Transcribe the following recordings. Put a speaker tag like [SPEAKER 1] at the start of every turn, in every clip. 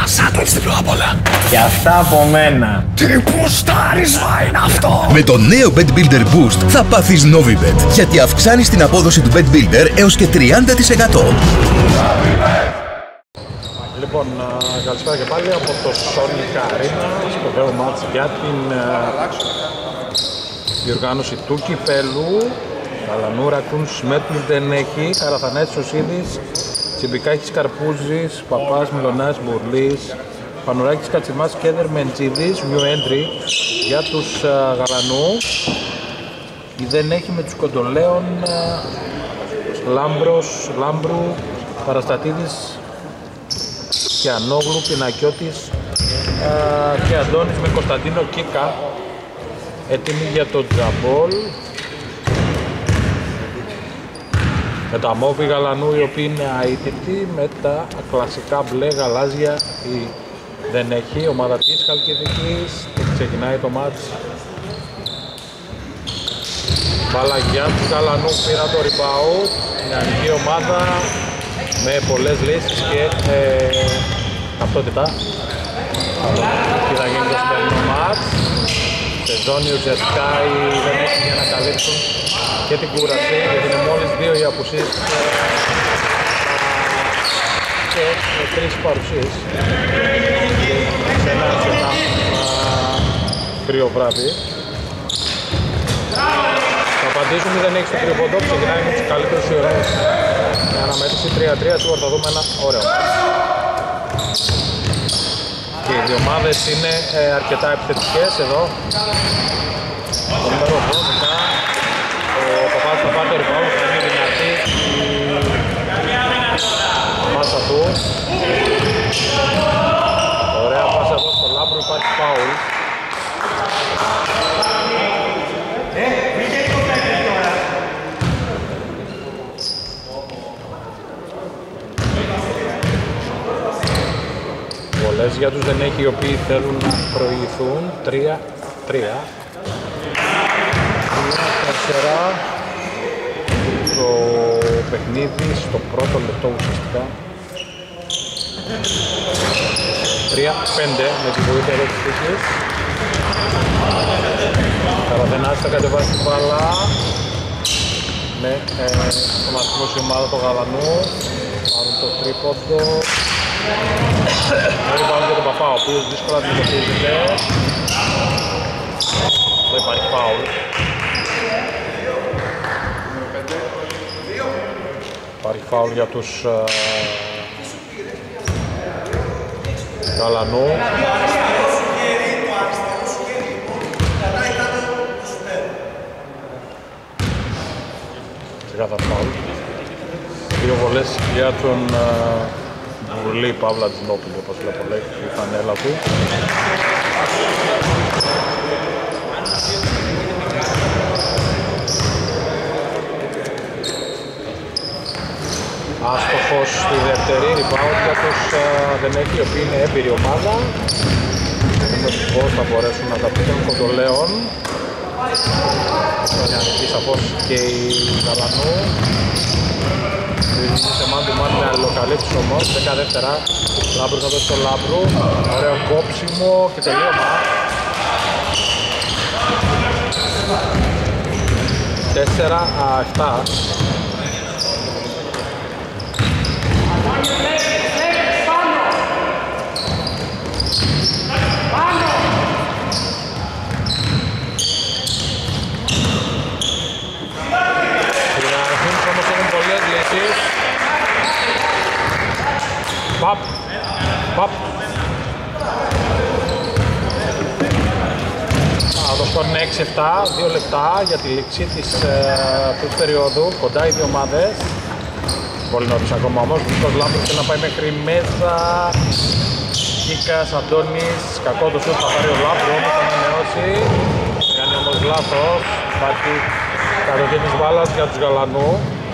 [SPEAKER 1] σάντουιτς διπλό απ' όλα.
[SPEAKER 2] Και αυτά από μένα.
[SPEAKER 1] Τι πουστάρισμα είναι αυτό!
[SPEAKER 3] Με το νέο Bet Builder Boost θα πάθεις Novibet, γιατί αυξάνεις την απόδοση του Bet Builder έως και 30%.
[SPEAKER 4] Λοιπόν, καλησπέρα και πάλι από το Sonic Arena, σπουδαίο μάτς για την διοργάνωση του κυπέλου. Γαλανού, Ρακούνς, Μέτμιλ δεν έχει, Καραθανέτης, Σωσίδης, Τσιμπικάκης, Καρπούζης, Παπάς, Μιλωνάς, Μπουρλής, Πανουράκης, Κατσιμάς, Κέδερ, Μεντζίδης, new entry για τους Γαλανού. Δεν έχει με τους Κοντολέων, Λάμπρου, Παραστατίδης, και Ανόγλου, Πινακιώτης και Αντώνης με Κωνσταντίνο Κίκα έτοιμοι για το τζαμπόλ. Με τα μόβι Γαλανού οι οποίοι είναι αίτητοι, με τα κλασικά μπλε γαλάζια δεν έχει. Ομάδα της Χαλκιδικής, ξεκινάει το μάτς. Μπάλα για τους Γαλανού, πήρα το rebound, νεανική ομάδα με πολλές λύσεις και ταυτότητα. Τι θα γίνει το σημερινό μάτς. Σεζόνιος, Ζεσκάι δεν έχει για να καλύψουν και την κούραση, γιατί είναι μόλις 2 οι απουσίες και 3 παρουσίες σε ένα αρκετά κρύο βράδυ. Θα απαντήσουμε, δεν έχει στο τρίποντο, ξεκινάει με τους καλύτερους ηρώνες. Με αναμέτρηση 3-3, σίγουρα θα δούμε ένα ωραίο. Και οι δύο ομάδες είναι αρκετά επιθετικές εδώ. Το νούμερο 12, ο Παπάς θα πάρει το rebound, θα είναι δυνατή η πάσα του. Ωραία πάσα εδώ στο Λάμπρο, υπάρχει φάουλ. Βολές για τους δεν έχει, οι οποίοι θέλουν να προηγηθούν. 3-3. 4 το παιχνίδι στο πρώτο λεπτό ουσιαστικά. 3-5 με τη βοήθεια εδώ της Τύχης. Καραδενάς θα κατεβάσει την μπάλα με τον αριθμό η ομάδα του Γαλανού. Πάρουν το τρίποντο. Μόλι πάμε για τον Παπά, ο οποίος δύσκολα αντιμετωπίζεται. Δεν υπάρχει φάουλ. Υπάρχει φάουλ για τους Γαλανού. Ξεκάθαρα φάουλ. 2 βολές για τον Βουλή Παύλα Τζινόπουλη, όπως βλέπω λέει, η φανέλα του. Άστοχος στη δεύτερη, rebound για τους δεν έχει, οι οποίοι είναι έμπειρη ομάδα. Δούμε πώς θα μπορέσουν να τα πούν Κοντολέων. Νεανική σαφώς και η Γαλανού. Σε μάντι με αλληλοκαλύψεις όμως, 10 δεύτερα. Λάμπρου θα δώσει στο Λάμπρου. Ωραίο κόψιμο και τελείωμα. 4-7. Παπ. Το σκορ είναι 6-7, 2 λεπτά για τη λήξη της περίοδου, κοντά οι δύο ομάδες. Πολύ νωρίς ακόμα όμως, Νίκος Λάμπρος θέλει να πάει μέχρι μέσα. Κίκας, Αντώνης, κακό το σουτ, θα πάρει ο Λάμπρος, όμως θα ανανεώσει. Κάνει όμως λάθος, υπάρχει κατοχή της μπάλας για τους Γαλανού.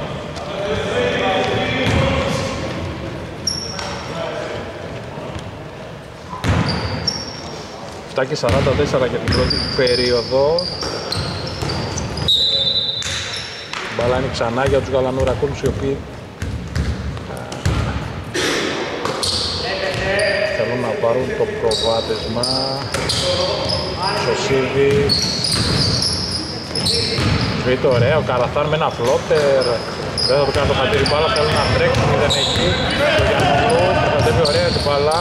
[SPEAKER 4] Και 44 για την πρώτη περίοδο. Μπάλα είναι ξανά για τους Γαλανού Ρακούνους, οι οποίοι θέλουν να πάρουν το προβάδισμα. Σωσίδης. Σβήτω ωραίο, Καραθάν με ένα φλότερ. Δεν θα το κάνει το χατήρι μπάλα, θέλει να τρέξει, δεν έχει. Το Γιαννούλου, προστατεύει ωραία την μπάλα.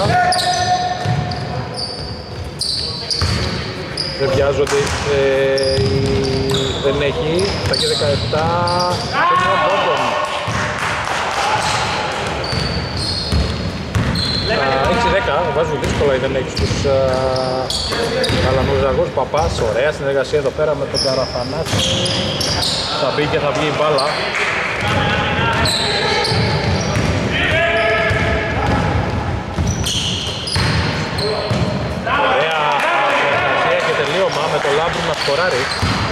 [SPEAKER 4] Δεν βιάζονται, δεν έχει. Τα και 17, είναι ο Μπόντον. 6-10, βάζουν δύσκολα ή δεν έχει στους Γαλανούζαγους. Παπάς, ωραία συνεργασία εδώ πέρα με τον Καραθανάση. Θα μπει και θα βγει η μπάλα. Ωραία συνεργασία και τελείωμα με το Λάμπρου να σκοράρει.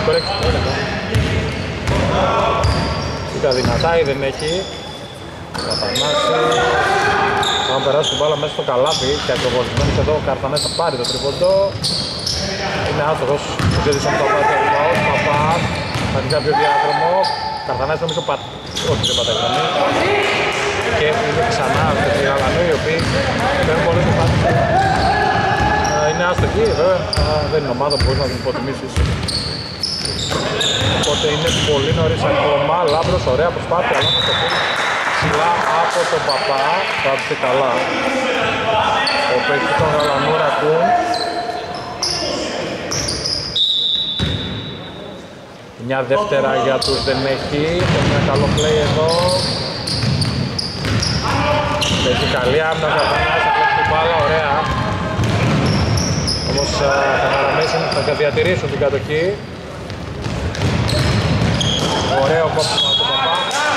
[SPEAKER 4] Κοίτα δυνατά ή δεν έχει. Καραθανάση. Θα περάσει την μπάλα μέσα στο καλάθι και ακροβολισμένος εδώ ο Καραθανάς θα πάρει το τρίποντο. Είναι άστοχος, δεν ζήτησε με το πάτη ο Παπάς. Θα δει κάποιο διάδρομο. Καραθανάς νομίζω όχι δεν πατάει γραμμή. Και είναι ξανά αυτοί οι Γαλανοί οι οποίοι παίρνουν πολύ το πάτη. Είναι άστοχοι βέβαια, δεν είναι ομάδα που μπορείς να την υποτιμήσεις. Οπότε είναι πολύ νωρίς ακόμα. Λάμπρος, ωραία προσπάθεια, αλλά το πει. Ψηλά από τον Παπά, πάψε καλά. Ο παίκτης των Γαλανού Ρακούν. Μια δεύτερα για τους δεν έχει. Ένα καλό play εδώ. Έχει καλή άμυνα ο Καραθανάς, θα κλέψει την μπάλα, ωραία. Όμως θα διατηρήσουν την κατοχή. Ωραίο κόψιμο από τον Παπά.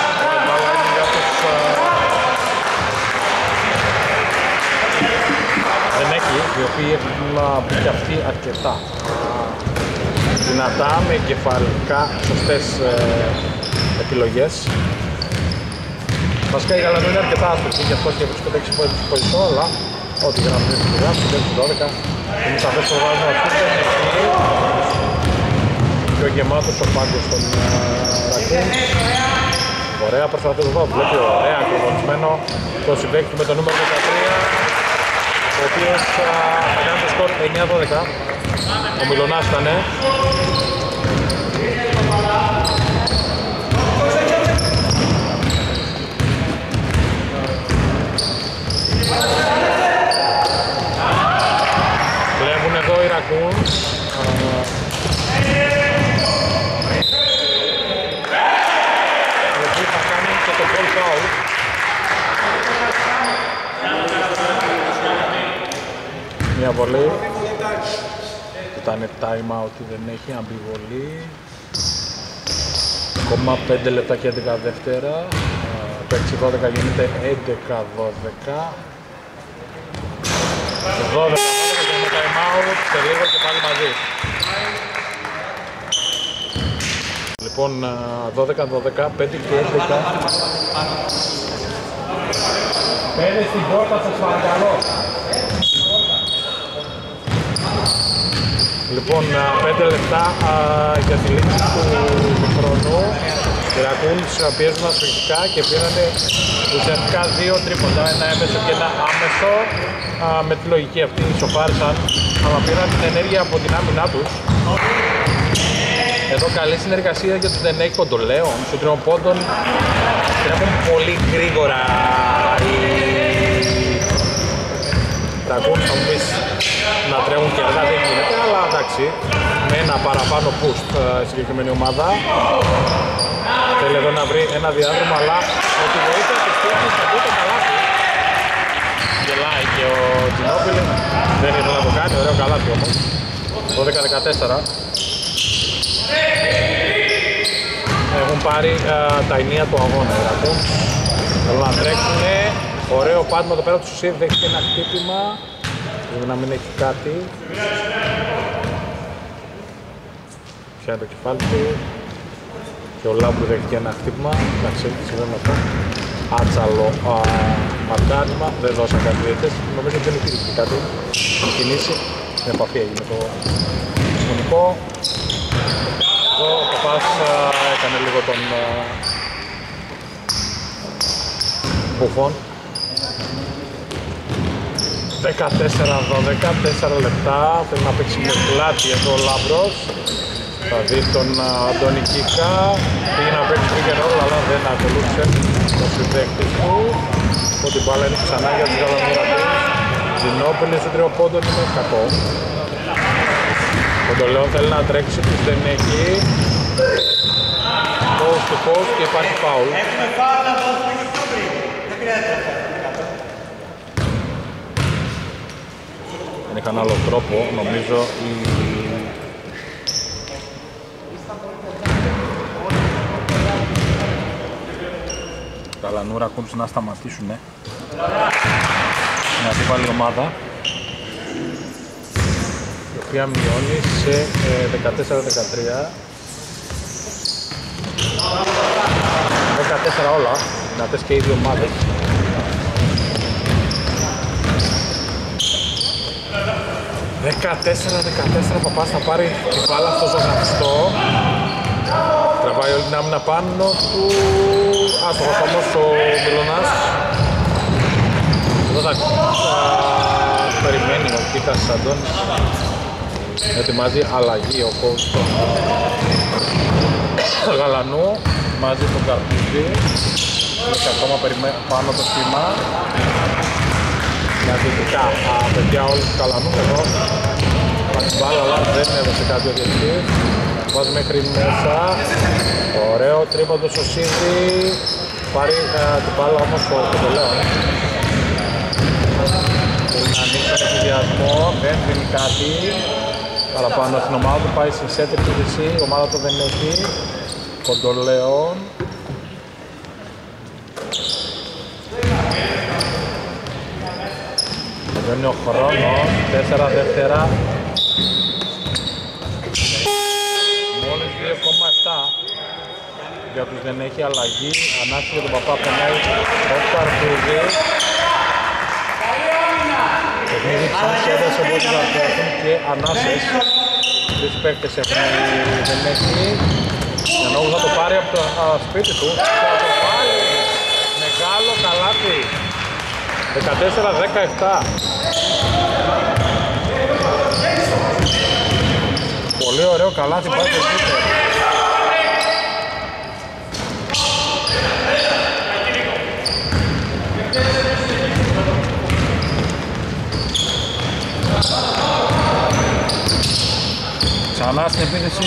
[SPEAKER 4] Οι οποίοι έχουν μπει και αυτοί αρκετά δυνατά με κεφαλικά σωστές επιλογές. Βασικά η Γαλανού είναι αρκετά άστοχη και αυτός και βρίσκονται 6 πόντους στο ποσό, αλλά ό,τι για να βρει τη δουλειά του, 12 είναι σαφές το βάζουμε αυτούς, δεν έχει πιο γεμάτος ο πάγκος των Ρακούν. Ωραία προσπαθούν εδώ, βλέπει ωραία ακροβολισμένο το συμπαίκτη με το νούμερο 13, ο οποίος θα κάνει το σκορ 9-12. Ο Μιλωνάς ήτανε. Βλέπουν εδώ οι Ρακούν. Εκεί θα κάνει και το ball foul. Μια βολή. Ήταν time out, δεν έχει αμφιβολή. Ακόμα 5 λεπτά και 11 δεύτερα. Το 6-12 γίνεται 11-12. 12-12 και με time out, σε λίγο και πάλι μαζί. Λοιπόν, 12-12, 5 και 11. Πέντε στην πόρτα σας παρακαλώ. Λοιπόν, 5 λεπτά για τη λήξη του χρόνου. Οι Ρακούνς πιέζουν ασφυκτικά και πήρανε ουσιαστικά 2 τρίποντα, ένα έμεσο και ένα άμεσο. Με τη λογική αυτή ισοφάρισαν, αλλά πήραν την ενέργεια από την άμυνά τους. Εδώ καλή συνεργασία για τους Δενέκ Κοντολέων, στους 3 πόντων. Τρέχουν πολύ γρήγορα οι Ρακούνς, θα μου πεις να τρέχουν και αργά δεν γίνεται, αλλά εντάξει, με ένα παραπάνω boost η συγκεκριμένη ομάδα. Θέλει εδώ να βρει ένα διάδρομο, αλλά με τη βοήθεια της τέχνης θα μπει το καλάθι. Γελάει και ο Τζινόπιλ, δεν ήθελε να το κάνει, ωραίο καλάθι όμως. 12-14. Έχουν πάρει τα ενία του αγώνα οι Ρακούνς. Θέλουν να τρέξουνε. Ωραίο πάτημα εδώ πέρα του Σουσίδη, δέχτηκε ένα χτύπημα. Πρέπει να μην έχει κάτι. Πιάνει το κεφάλι του. Και ο Λάμπρου δέχτηκε ένα χτύπημα. Εντάξει, συγγνώμη αυτό. Άτσαλο μαρκάρισμα. Δεν δώσαν κάτι διαιτητές. Νομίζω ότι δεν υπήρχε κάτι. Η κινήση. Με επαφή έγινε το μονικό. Εδώ ο Παπάς έκανε λίγο τον Μπουφόν. 14-12, 4 λεπτά, θέλει να παίξει με πλάτη εδώ ο Λάμπρος. Θα δει τον Αντώνη Κίκα, πήγε να παίξει pick and roll αλλά δεν ακολούθησε το συμπαίκτης του. Οπότε η μπάλα είναι ξανά για τους Γαλανούρατους. Ζινόπουλης του τριοπόντων είναι κακό. Ο Κοντολέων θέλει να τρέξει, τους δεν έχει. Post to post και υπάρχει φάουλ. Δεν είχαν άλλο τρόπο, νομίζω η Γαλανούρα Κούντς να σταματήσουν την αντίπαλη ομάδα, η οποία μειώνει σε 14-13. 14 όλα, δυνατές και οι δύο ομάδες. «14-14, Παπάς θα πάρει την μπάλα στο ζωγραφιστό. Τραβάει όλη την άμυνα πάνω του. Άστοχος όμως ο Μιλωνάς. Εδώ θα περιμένει ο Κίκας Αντώνης. Ετοιμάζει αλλαγή ο coach του Γαλανού μαζί τον Καρπούζη. Και ακόμα πάνω το σχήμα. Για δυτικά παιδιά όλους τους Γαλανούς εδώ. Πάει την μπάλα αλλά δεν έδωσε κάτι ο διευθυντής. Βάζει μέχρι μέσα. Ωραίο τρίποντο στο Σίδη. Πάρει την μπάλα όμως ο Κοντολέων. Θέλει να ανοίξει τον ενθουσιασμό, δεν δίνει κάτι παραπάνω στην ομάδα του, πάει σε σετ επίθεση, η ομάδα του δεν έχει. Κοντολέων. Δεν είναι ο χρόνος, 4 δεύτερα. Μόλις 2,7 για τους δεν έχει αλλαγή. Ανάξη για τον Παπά περνάει ο Καρπούζης. Παιχνίδι σαν σέντας εμπόδια θα έρθουν και ανάσες. Τρεις παίκτες έχουν δεν έχει. Ενώ θα το πάρει από το σπίτι του και θα το πάρει. Μεγάλο καλάθι. 14-17. Πολύ ωραίο καλάθι πάει το σπίτι. Ξανά στην επίθεση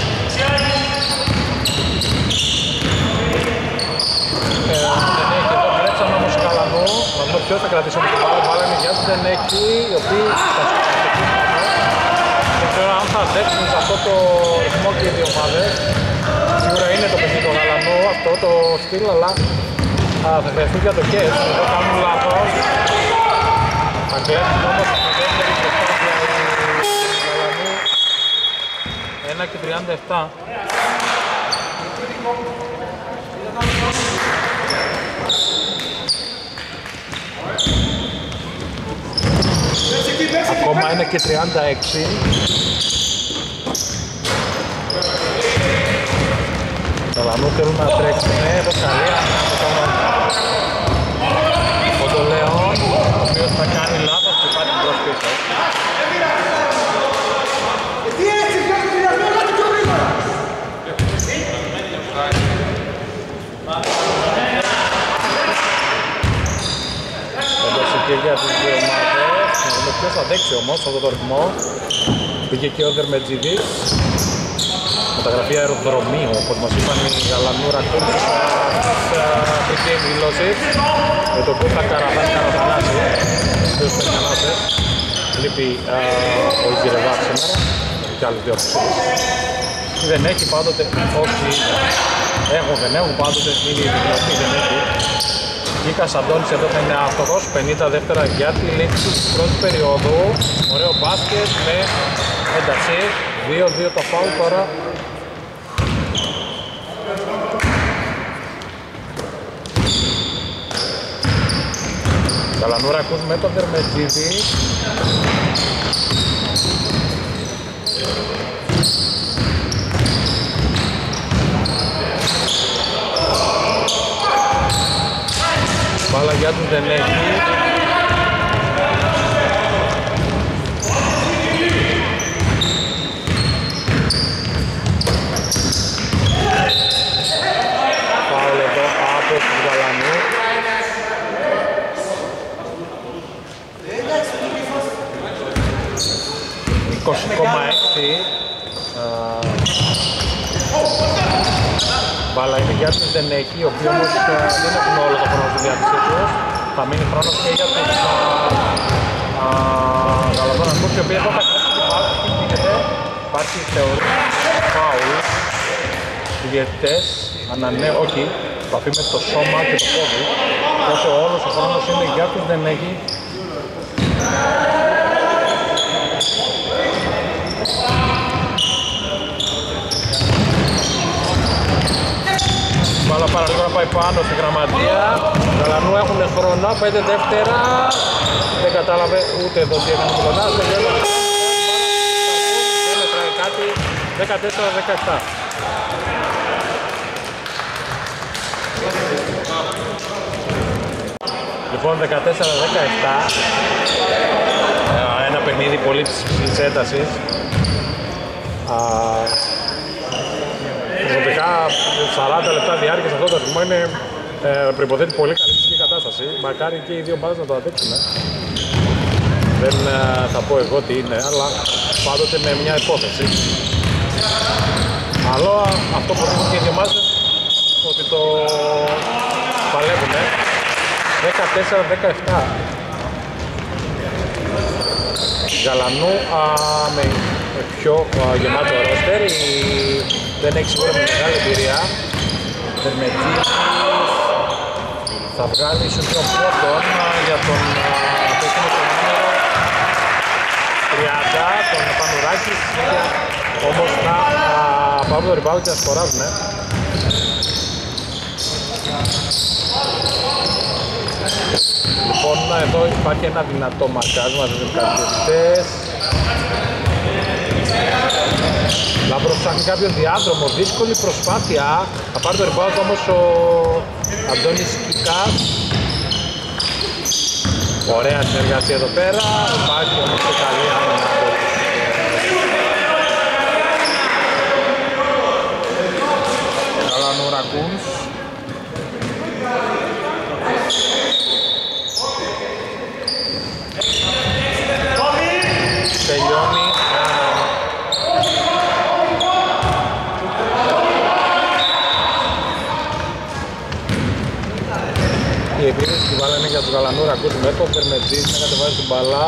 [SPEAKER 4] δεν έχει εδώ, κλέψαμε όμως Γαλανού. Να δούμε ποιος θα κρατήσει όμως την μπάλα. Μπάλα είναι για τους δεν έχει, οι οποίοι θα σκεφτούν. Δεν ξέρω αν θα αντέξουν σε αυτό το ρυθμό και οι δύο ομάδες. Σίγουρα είναι το παιχνίδι του Γαλανού αυτό το στυλ, αλλά θα χρειαστούν για το κες. Εδώ κάνουν λάθος. Θα κλέψουν όμως τη δεύτερη προσπάθεια του Γαλανού. 1 και 37. Ακόμα 1 και 36. Γαλανού θέλουν να τρέξουν, εδώ καλή ο Κοντολέων, ο οποίος θα κάνει λάθος και πάει την προσπίση. Εντός και για τις δύο ομάδες. Να δούμε ποιος θα δέξει όμως αυτό το ρυθμό. Πήγε και ο Δερμετζίδης. Μεταγραφή αεροδρομίου, όπως μας είπαν οι Γαλανούρα Κούντς στις πριν δηλώσεις. Με το που θα Καραθανάσει. Ποιος θα κανάσες. Λείπει ο Ιζηρεβάς σήμερα. Και άλλες δύο ψήφες. Δεν έχει πάντοτε, όχι δεν έχουν πάντοτε είναι η δικαιωτή, δεν έχει. Κίκας Αντώνης εδώ θα είναι αυτός, 50 δεύτερα για τη λήξη της πρώτης περίοδου. Ωραίο μπάσκετ με ένταση, 2-2 τα φάουλ τώρα. Γαλανούρα ακούς με τον Δερμετζίδη. Μπάλα για τους δεν έχει. Μπάλα είναι για τους Δενέκη, οι οποίοι όμως δεν έχουν όλο το χρόνο στη διάθεσή τους. Θα μείνει χρόνος και για τους Γαλατώνακους, οι οποίοι εδώ θα κλέψουν την μπάλα και γίνεται. Υπάρχει θεωρεί φάουλ. Οι διαιτητές όχι, επαφή με το σώμα και το πόδι. Όσο όλος ο χρόνος είναι για τους Δενέκη. Μπάλα παραλίγο να πάει πάνω στη γραμματεία. Γαλανού έχουν χρόνο, 5 δεύτερα. Δεν κατάλαβε ούτε εδώ τι έκανε ο Κολονάς. Δεν μετράει κάτι, 14-17. Λοιπόν, 14-17. Ένα παιχνίδι πολύ ψηλής έντασης. Προσωπικά 40 λεπτά διάρκειας αυτό το ρυθμό είναι προϋποθέτει πολύ καλή φυσική κατάσταση. Μακάρι και οι δύο ομάδες να το αντέξουν. Δεν θα πω εγώ τι είναι, αλλά πάντοτε με μια υπόθεση. Αλλά αυτό που δείχνουν και οι δύο ομάδες ότι το παλεύουν. 14-17. Γαλανού με πιο γεμάτο ρόστερ, δεν έχει σίγουρα με μεγάλη εμπειρία. Δερμετζής θα βγάλει ίσως δύο πόντων για τον πέσιμο το νούμερο 30, τον Πανουράκη, όμως να πάρουν το rebound και να σκοράζουν. Λοιπόν, εδώ υπάρχει ένα δυνατό μαρκάρισμα, δεν είναι κάποιοι διαιτητές. Λάμπρος ψάχνει κάποιον διάδρομο, δύσκολη προσπάθεια. Θα πάρει το rebound όμως ο Αντώνης Κικάς. Ωραία συνεργασία εδώ πέρα, υπάρχει όμως και καλή άμυνα. Γαλανού Raccoons. Τελειώνει. Η επίθεση του μπάλα είναι για τους Γαλανού Raccoons με το Δερμετζής να κατεβάζει την μπάλα.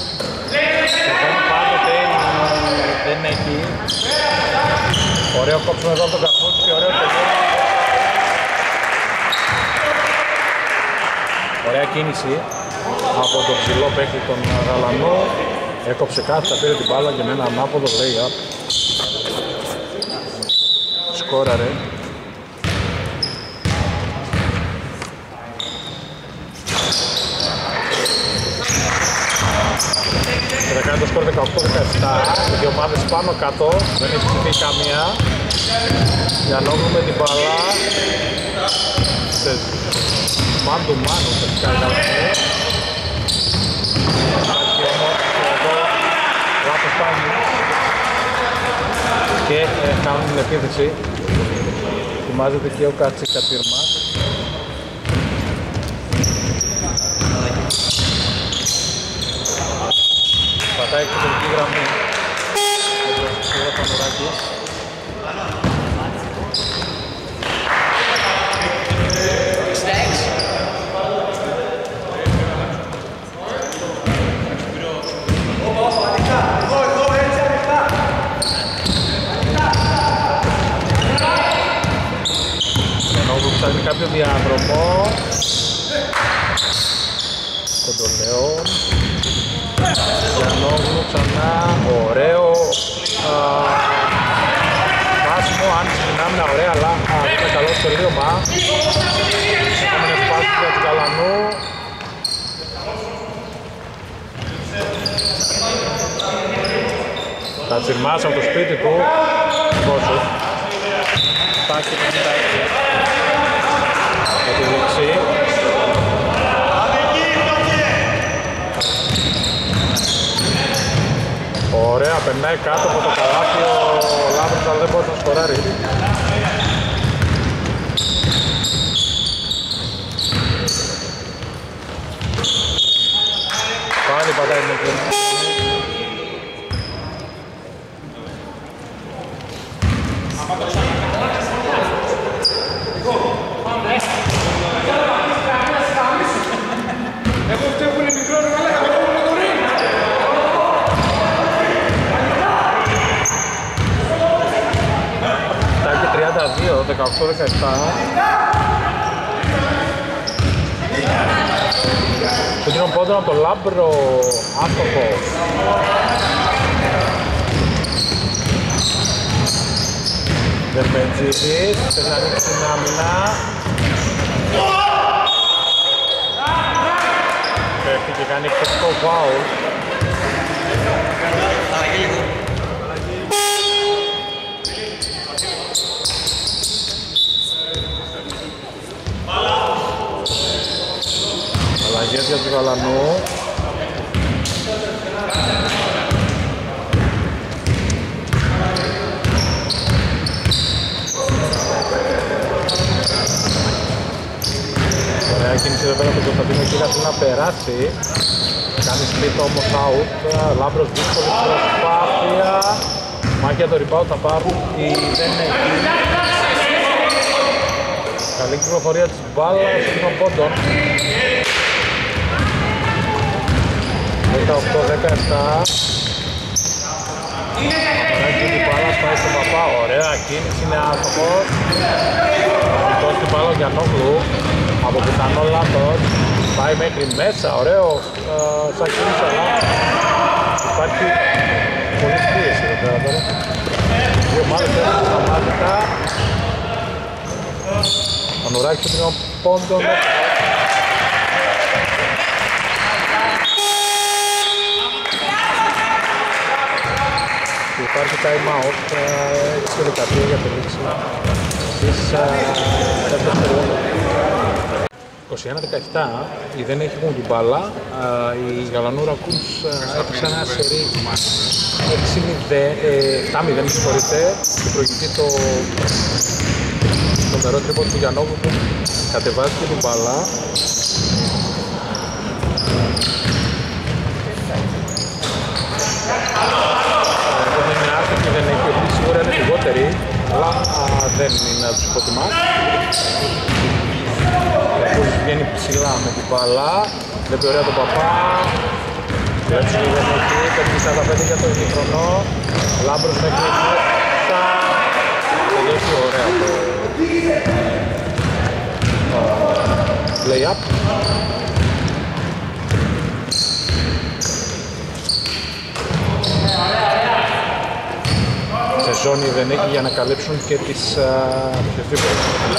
[SPEAKER 4] Πάντοτε δεν έχει. Ωραίο κόψουμε εδώ από τον Καφούτσι και ωραίο τελειώνει. Ωραία κίνηση από τον ψηλό παίκτη των Γαλανού. Έκοψε κάθετα, πήρε την μπάλα και με ένα ανάποδο lay-up. Σκόραρε. Και θα κάνει το σκορ 18-17. Οι δύο ομάδες πάνω κάτω, δεν έχει ψηφίσει καμία. Για να βρούμε την μπάλα σε man to man, ουσιαστικά η Γαλανού. Και κάνουν την επίθεση. Ετοιμάζεται και ο Κατσίρμας. Πατάει εξωτερική γραμμή. Ο Πανουράκης. Ψάχνει κάποιο διάδρομο. Κοντολεόν. Γιαννόγλου ξανά. Ωραίο πάσιμο, αν συνάμυνα ωραία, αλλά είναι καλό στο τελείωμα. Επόμενες πάσεις για τους Γαλανού. Κατσιρμάς από το σπίτι του. Πόσο. Φτάσει το 56. Με τη δεξί. Ωραία, περνάει κάτω από το καλάθι ο Λάμπρος, αλλά δεν μπορεί να σκοράρει. Πάλι πατάει με την Κοντινό πόντων από το Λάμπρο, άστοχος. Δερμετζίδης, θες να ρίξει την άμυνα. Πέφτει και κάνει εκτελικό φάουλ. Αλλαγές για του Γαλανού. Ωραία κίνηση εδώ πέρα από τον Κωνσταντίνο Κίγα, θέλει να περάσει. Κάνει σπίτο όμως out. Λάμπρος δύσκολη προσπάθεια. Μάχη για το rebound θα πάρουν οι δεν εκεί. Καλή κυκλοφορία της μπάλας των πόντων. 18-17. Απαράγει την μπάλα, σπάει στον Παπά. Ωραία κίνηση, είναι άστοχος. Δώσει την μπάλα για Νόγλου. Από πιθανό λάθος. Πάει μέχρι μέσα, ωραίο σαν κίνηση, αλλά υπάρχει πολύ πίεση εδώ πέρα τώρα. Δύο ομάδες έχουν σταμάτητα. Πανουράκης των πόντων. Υπάρχει time out, 6-13 για τη λήξη της δεύτερης περίοδου. 21-17, οι δεν έχουν την μπάλα, οι Γαλανού Ρακούνς έπαιξαν ένα σερί 7-0, συγχωρείτε, και προηγηθεί το μερό τρίπον του Γιαννόβου που κατεβάζει και την μπάλα. Και δεν έχει ότι σίγουρα είναι λιγότεροι, αλλά δεν είναι να τους υποτιμά. Ο βγαίνει ψηλά με την μπάλα, βλέπει ωραία τον Παπά. Έτσι δεν έχει, πέφτει 45 για το ημιχρονό. Λάμπρος μέχρι μέσα. Τελειώσει ωραία το lay-up. Σε ζώνη δεν έχει για να καλύψουν και τις οποιοδήποτε.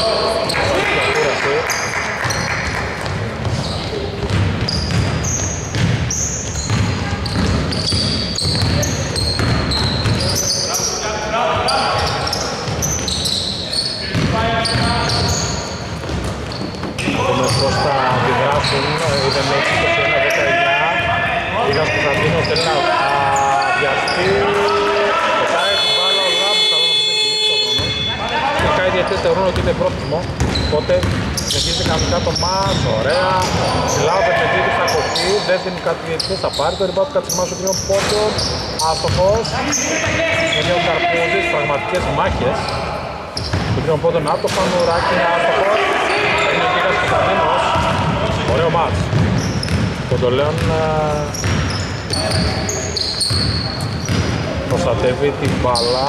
[SPEAKER 4] Δούμε πώς θα αντιδράσουν, δεν έχει 21-19. Λίγα Κωνσταντίνο θέλει να βιαστεί. Οι διαιτητές θεωρούν ότι είναι πρόθυμο, οπότε συνεχίζει κανονικά το μάτς, ωραία. Ψηλά ο Πεπετίδης θα κοπεί, δεν δίνει κάτι διαιτητές, θα πάρει το rebound του Κατσιμάς ο τριών πόντων, άστοχος. Είναι ο Καρπούζης, πραγματικές μάχες. Το τριών πόντων από το Πανουράκι είναι άστοχος. Είναι ο Κίγας Κωνσταντίνος, ωραίο μάτς. Κοντολέον προστατεύει την μπάλα.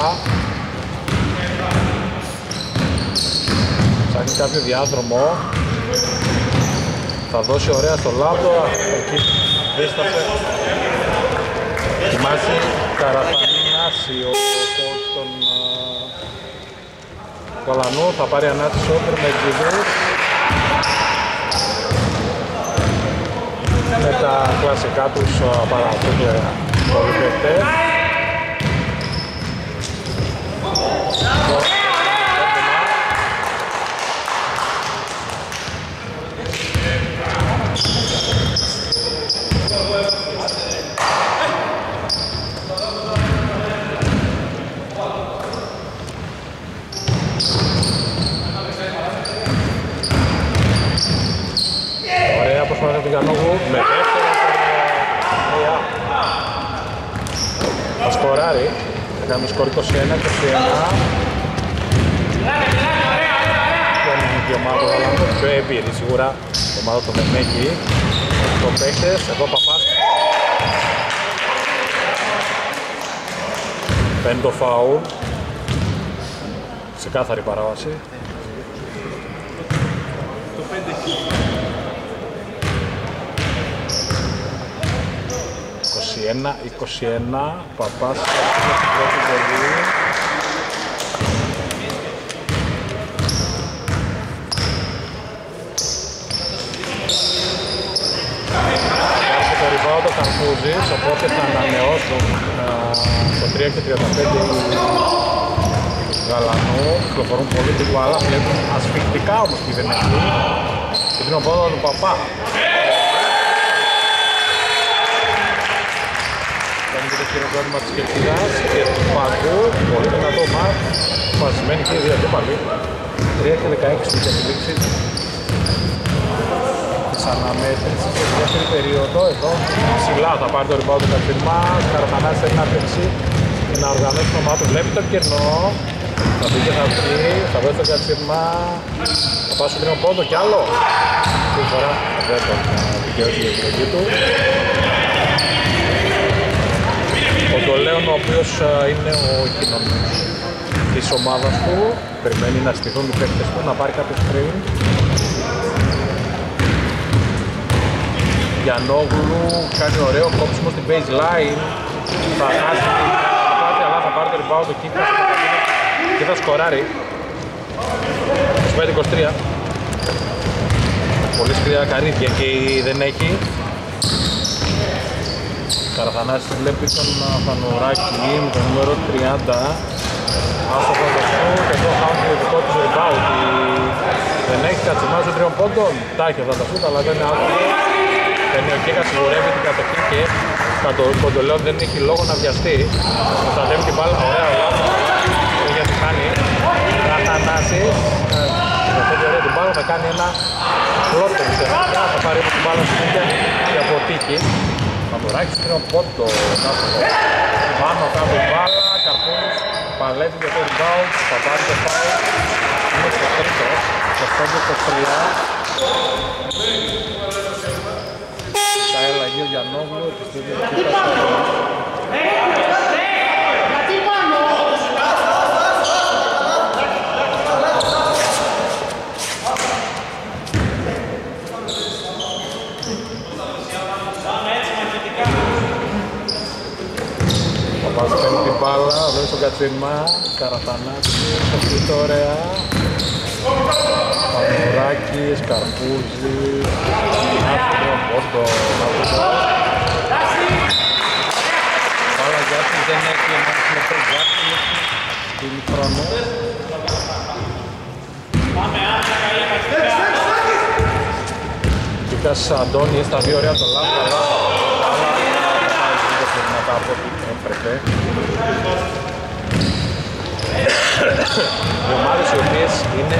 [SPEAKER 4] Ψάχνει κάποιο διάδρομο. Θα δώσει ωραία στο Λάμπρο. Εκεί δίστασε. Ετοιμάζει Καραθανάση ο κόλτ των Γαλανού. Θα πάρει ανάτηση όπερ με Τζιδούς. Με τα κλασικά τους παραθούνται πολυπαικτές. Με δεύτερο θα σκοράρει, θα κάνουμε σκορ 21-21. Δεν είναι η ομάδα του Γαλανού, πιο εμπειρή σίγουρα η ομάδα του Μεμέκη. Το παίχτες, εδώ Παπάς παίρνει το φάουλ, ξεκάθαρη παράβαση. Παπάς στην πρώτη βολή. Υπάρχει το rebound ο Καρπούζης, οπότε θα ανανεώσουν στο 3 και 35 οι Γαλανού. Κυκλοφορούν πολύ την μπάλα, βλέπουν ασφικτικά όμως τι δεν έχουν. Και την οπόδα του Παπά. Κάνει και το χειροκρότημα της Κερκίδας και του Παγκού, πολύ δυνατό μάτς, φασισμένη και οι δύο αντίπαλοι. 3 και 16 στην κατηλήξη της αναμέτρησης στη δεύτερη περίοδο. Εδώ ψηλά θα πάρει το rebound του Κατσίρμας, Καραθανάσης θέλει να παίξει και να οργανώσει το μάτι, βλέπει το κενό, θα μπει και θα βγει, θα βγει το Κατσίρμα, θα πάει στο τρίτο πόντο κι άλλο. Αυτή τη φορά δεν τον δικαιώσει για την επιλογή του. Ο Ντολέον, ο οποίος είναι ο κοινωνικός της ομάδας του, περιμένει να στηθούν οι παίκτες του, να πάρει κάποιο screen. Γιαννόγλου κάνει ωραίο κόψιμο στην baseline, θα χάσει, αλλά θα πάρει το rebound του Κίκας και θα σκοράρει. 25-23. Πολύ σκληρά καρύδια και δεν έχει. Καραθανάσης βλέπει τον Φανουράκη με το νούμερο 30. Άστοχο το σου και εδώ χάνει το δικό του rebound. Δεν έχει Κατσιμάς των 3 πόντων. Τα έχει αυτά τα σούτ, αλλά δεν είναι άστοχο. Παίρνει ο Κίκας, σιγουρεύει την κατοχή και Κοντολέον δεν έχει λόγο να βιαστεί. Προστατεύει την μπάλα, ωραία λάθος. Γιατί χάνει. Καραθανάσης προστατεύει ωραία την μπάλα, θα κάνει ένα φλότο ουσιαστικά. Θα πάρει την μπάλα συνέχεια και από τίκη. Φανουράκης τρίτο πόντο, πάνω κάτω μπάλα, Καρπούνης παλεύει για το rebound, θα πάρει το foul, είναι στο τρίτο, στο 5-3. Θα έλαγε ο Γιαννόγλου, επιστήμη ο Κίκας. Παπάς παίρνει την μπάλα, βλέπει τον Κατσίρμα, Καραθανάκη, το φύτο ωραία. Πανουράκης, Καρπούζης, άσπρο, πόντο, μπάλα Γιάτσης δεν έχει ένας λεπτό Γιάτσης, δίνει χρόνο. Κίκας Αντώνης, τα δύο ωραία το λάθο, αλλά δυνατά από ό,τι έπρεπε. Οι ομάδες οι οποίες είναι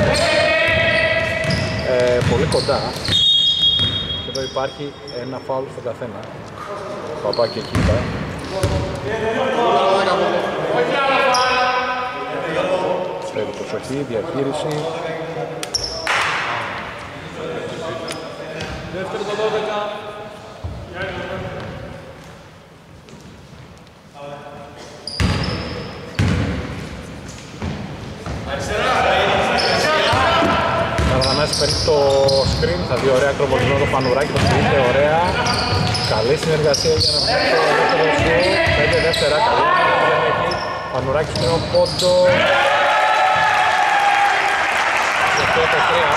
[SPEAKER 4] πολύ κοντά και εδώ υπάρχει ένα φάουλ στον καθένα. Παπά και Κίκα. Πρέπει προσοχή, διαχείριση. Δεύτερο το 12. Καραθανάσης παίρνει το screen, θα δει ωραία ακροβολισμό το Φανουράκι, το στηρίζεται ωραία. Καλή συνεργασία για να φτιάξει το δεύτερο σου. 5 δεύτερα, καλή δεν έχει. Φανουράκι στο πόντο. Και το 3.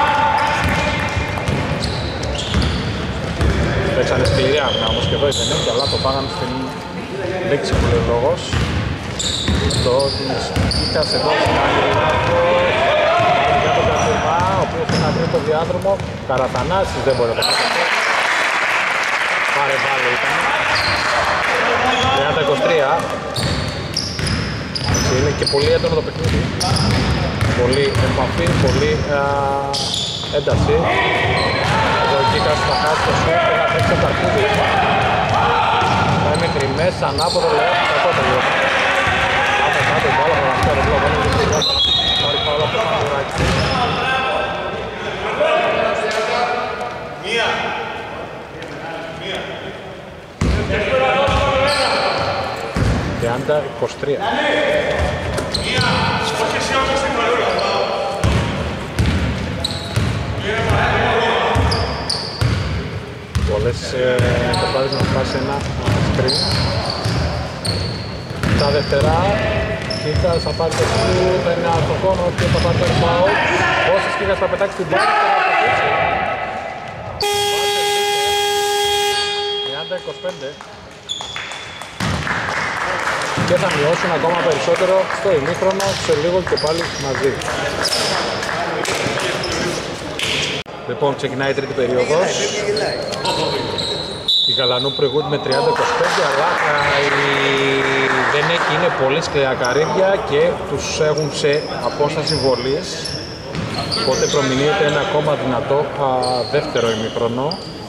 [SPEAKER 4] Παίξανε σκληρή άμυνα όμως και εδώ δεν έχει, αλλά το πάγανε στην λέξη που λέει ο λόγος. Το της Κίκας εδώ στην άλλη για τον Κατσίρμα, ο οποίος είναι να βρει το διάδρομο. Καραθανάσης δεν μπορεί να το κάνει. Πάρε βάλε ήταν. 30-23. Είναι και πολύ έντονο το παιχνίδι. Πολύ επαφή, πολύ ένταση. Εδώ ο Κίκας θα χάσει το σουτ και να παίξει το Καρπούδι. Θα είναι κρυμμές, ανάποδο λέω, κακό τελειώσει. Πάμε κάτω, η μπάλα πραγματικά δεν βλέπω, δεν είναι τελειώσει. Πάρει φάουλα από το Φανουράκι. Μία. 30-23. Μία. πολλές προσπάθειες να σπάσει ένα screen. Τα δεύτερα, Κίκας θα πάρει το σου, θα είναι στο κόνο και θα πάρει το rebound. Όσες Κίκας θα πετάξει την μπάλα και θα πετάξει. 30-25. Και θα μειώσουν ακόμα περισσότερο στο ημίχρονο, σε λίγο και πάλι μαζί. Λοιπόν, ξεκινάει η τρίτη περίοδος. Οι Γαλανού προηγούνται με 30-25, αλλά δεν είναι πολύ σκληρά καρύδια και τους έχουν σε απόσταση βολής. Οπότε προμηνύεται ένα ακόμα δυνατό δεύτερο ημίχρονο.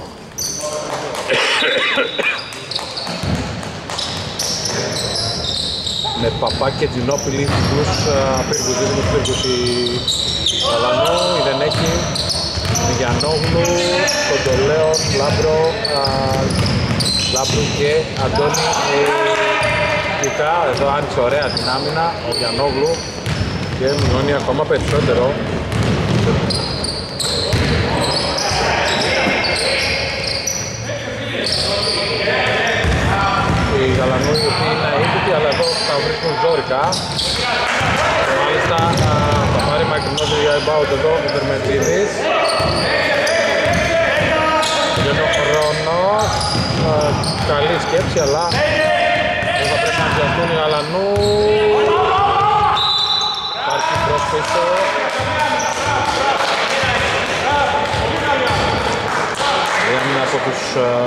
[SPEAKER 4] Με Παπά και Τζινόπιλη τους πύργους οι Γαλανού, η Δενέκη, Γιαννόγλου, Κοντολέος, Λάμπρου και Αντώνη Κικά. Εδώ άνοιξε ωραία την άμυνα ο Γιαννόγλου και μειώνει ακόμα περισσότερο. Οι Γαλανού οι οποίοι είναι αίτητοι, αλλά εδώ θα βρίσκουν ζόρικα. Μάλιστα θα πάρει μακρινό για rebound εδώ ο Δερμετζίδης. Τελειώνει ο χρόνος. Καλή σκέψη, αλλά δεν θα πρέπει να πιαστούν οι Γαλανού. Υπάρχει πρόσπισο. Μία από τους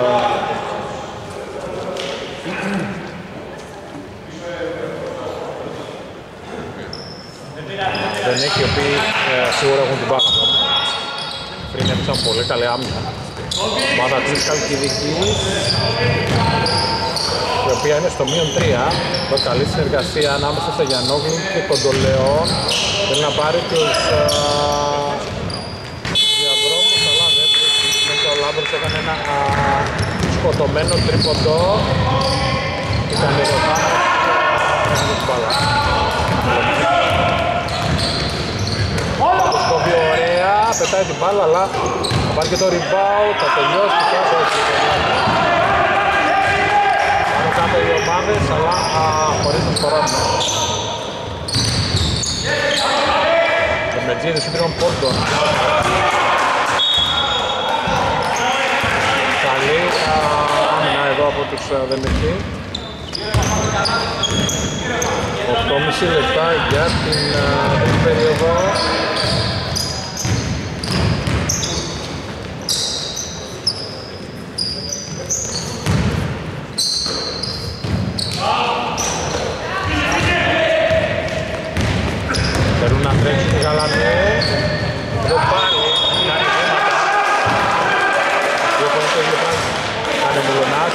[SPEAKER 4] δεν έχει, οι οποίοι σίγουρα έχουν την μπάλα. Πριν έπαιξαν πολύ καλή άμυνα. Ομάδα της Καλκιδικής, η οποία είναι στο -3. Το καλή συνεργασία ανάμεσα στο Γιαννόγλου και Κοντολεόν. Θέλει να πάρει τους διαδρόμους, αλλά δεν βρίσκει. Μέσα ο Λάμπρος έκανε ένα σκοτωμένο τρίποντο. Ήταν η Ροδάνος και την μπάλα. Ωραία, πετάει την μπάλα, αλλά θα πάρει και το rebound, θα τελειώσει το κάτω έτσι. Πάνω κάτω οι ομάδες, αλλά χωρίς να σκοράρουν. Το Μετζίδης είναι τριών πόντων. Καλή άμυνα εδώ από τους Δεμετζή. 8,5 λεπτά για την τρίτη περίοδο. Θέλουν να τρέξουν οι Γαλανού. Εδώ πάλι κάνει βήματα. Δύο φορές το ίδιο πάλι κάνει Μιλωνάς.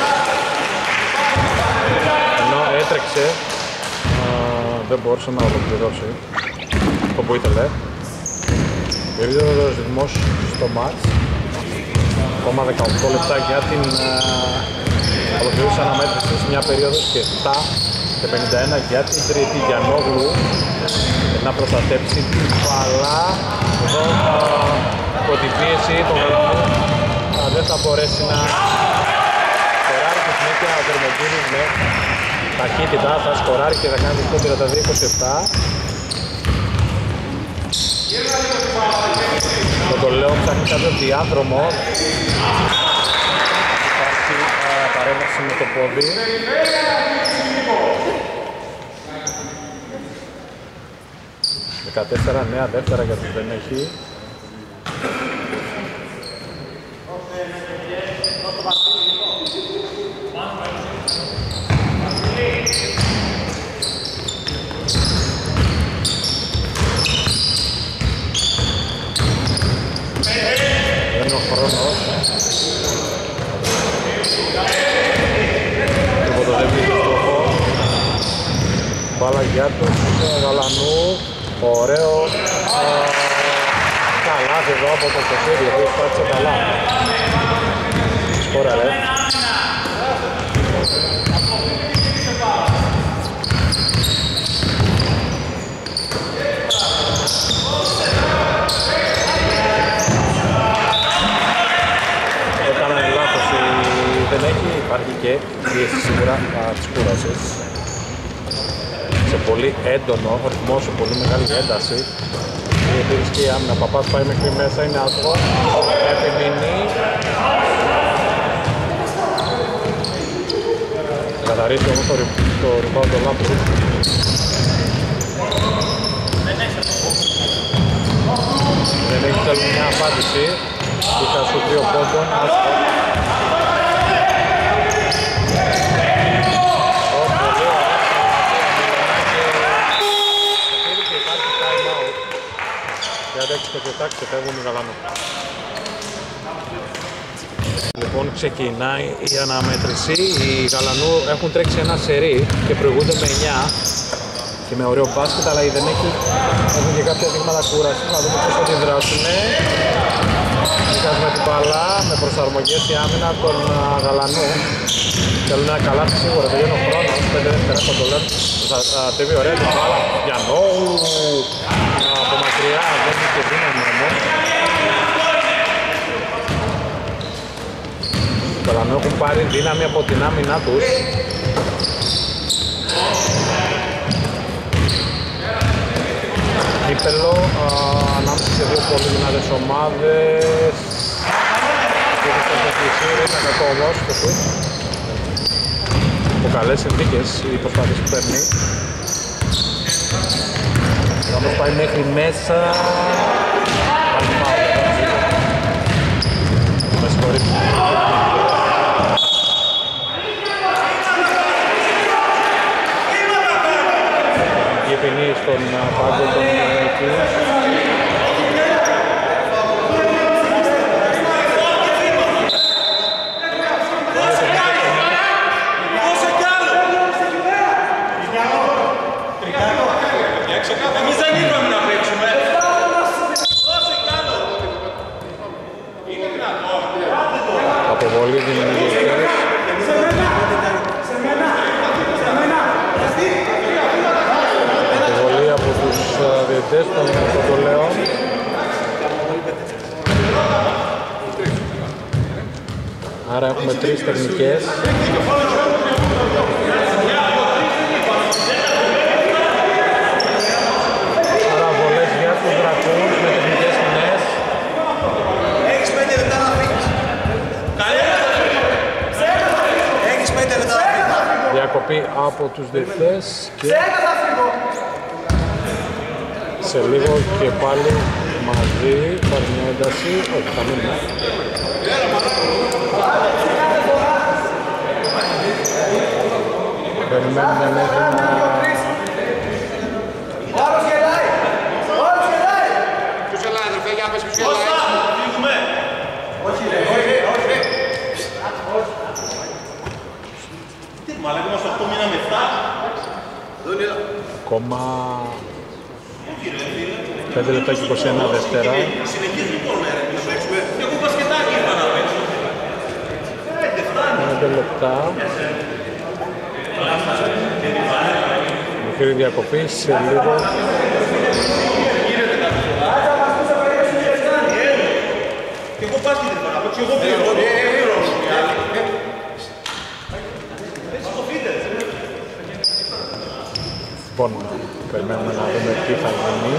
[SPEAKER 4] Ενώ έτρεξε, δεν μπορούσε να ολοκληρώσει το που ήθελε. Περίπτωση ο ρυθμός στο μάτς. Ακόμα 18 λεπτά για την ολοκληρώσει αναμέτρηση σε μια περίοδος και 7 και 51 για την τρίτη. Γιαννόγλου να προστατέψει την μπάλα. Εδώ από την πίεση των Γαλανού δεν θα μπορέσει να σκοράρει και συνέχεια ο Δερμετζίδης με ταχύτητα θα σκοράρει και θα κάνει το 32-27. Το λέω ψάχνει κάποιο διάδρομο. Υπάρχει παρέμβαση με το πόδι. Δεκατέσσερα νέα δεύτερα για τους δεν έχει. Δεν είναι ο χρόνος. Υποτοδεύει το στόχο. Μπάλα για τους Γαλανού. Ωραίο καλάθι εδώ από το Κεφίρι, εδώ σπάτησε καλά. Σκόρα ρε. Έκαναν λάθος οι και η πίεση σίγουρα της κούρασης. Σε πολύ έντονο ρυθμό, σε πολύ μεγάλη ένταση. Η επίρρηση και η άμυνα. Παπάς πάει μέχρι μέσα, είναι άστοχο. Επιμείνει. Θα καθαρίσει όμως το rebound του Λάμπρου. Δεν έχει θέλει μια απάντηση. Είχα σου 2 πόντων. Και ξεφεύγουν οι Γαλανού. Λοιπόν, ξεκινάει η αναμέτρηση. Οι Γαλανού έχουν τρέξει ένα σερί και προηγούνται με 9 και με ωραίο μπάσκετ, αλλά οι Δενέκοι έχουν και κάποια δείγματα κούρασης. Να δούμε πώς θα την δράσουν. Βγάζουμε την μπάλα με προσαρμογές η άμυνα των Γαλανού. Θέλουν ένα καλάθι σίγουρα, τελειώνει ο χρόνος, 5 δεύτερα από το λένε. Θα τεβεί ωραία την μπάλα. Γιαννό, από μακριά, δεν είναι και δύναμη όμως. Οι Γαλανού έχουν πάρει δύναμη από την άμυνά τους. Κύπελλο, ανάμεσα σε 2 πολύ δυνατές ομάδες. Είναι κακό όμως το σουτ. Από καλές συνθήκες οι προσπάθειες που παίρνει. Όμως πάει μέχρι μέσα. Πάλι πάω. Με συγχωρείτε. Η ποινή στον πάγκο των Κιούς. Αποβολή δημιουργικές. Αποβολή από τους διαιτητές των Κοντολέων. Άρα έχουμε 3 τεχνικές. Άρα βολές για τους Δρακούνους με τεχνικές ποινές.
[SPEAKER 5] Έχεις 5 λεπτά να φύγεις. Έχεις 5 λεπτά να φύγεις.
[SPEAKER 4] Διακοπή από τους διαιτητές και σε λίγο και πάλι μαζί πάρει μια ένταση. Όχι, θα μείνουμε. Περιμένουμε μέχρι να...
[SPEAKER 5] Όρος γελάει! Όρος γελάει!
[SPEAKER 1] Ποιος γελάει αδερφέ, για πες ποιος γελάει.
[SPEAKER 5] Φύγουμε! Όχι ρε, όχι. Τι μαλάκα είμαστε 8 μήνα με 7.
[SPEAKER 4] Ακόμα 5 λεπτά και 21 δεύτερα.
[SPEAKER 5] Συνεχίζουμε τον αέρα να παίξουμε. Και εγώ μπασκετάκι είπα να παίξουμε.
[SPEAKER 4] 5 λεπτά. Μικρή διακοπή σε λίγο.
[SPEAKER 5] Και εγώ μπασκετ είπα να παίξω. Εγώ πήγω.
[SPEAKER 4] Λοιπόν, περιμένουμε να δούμε τι θα γίνει.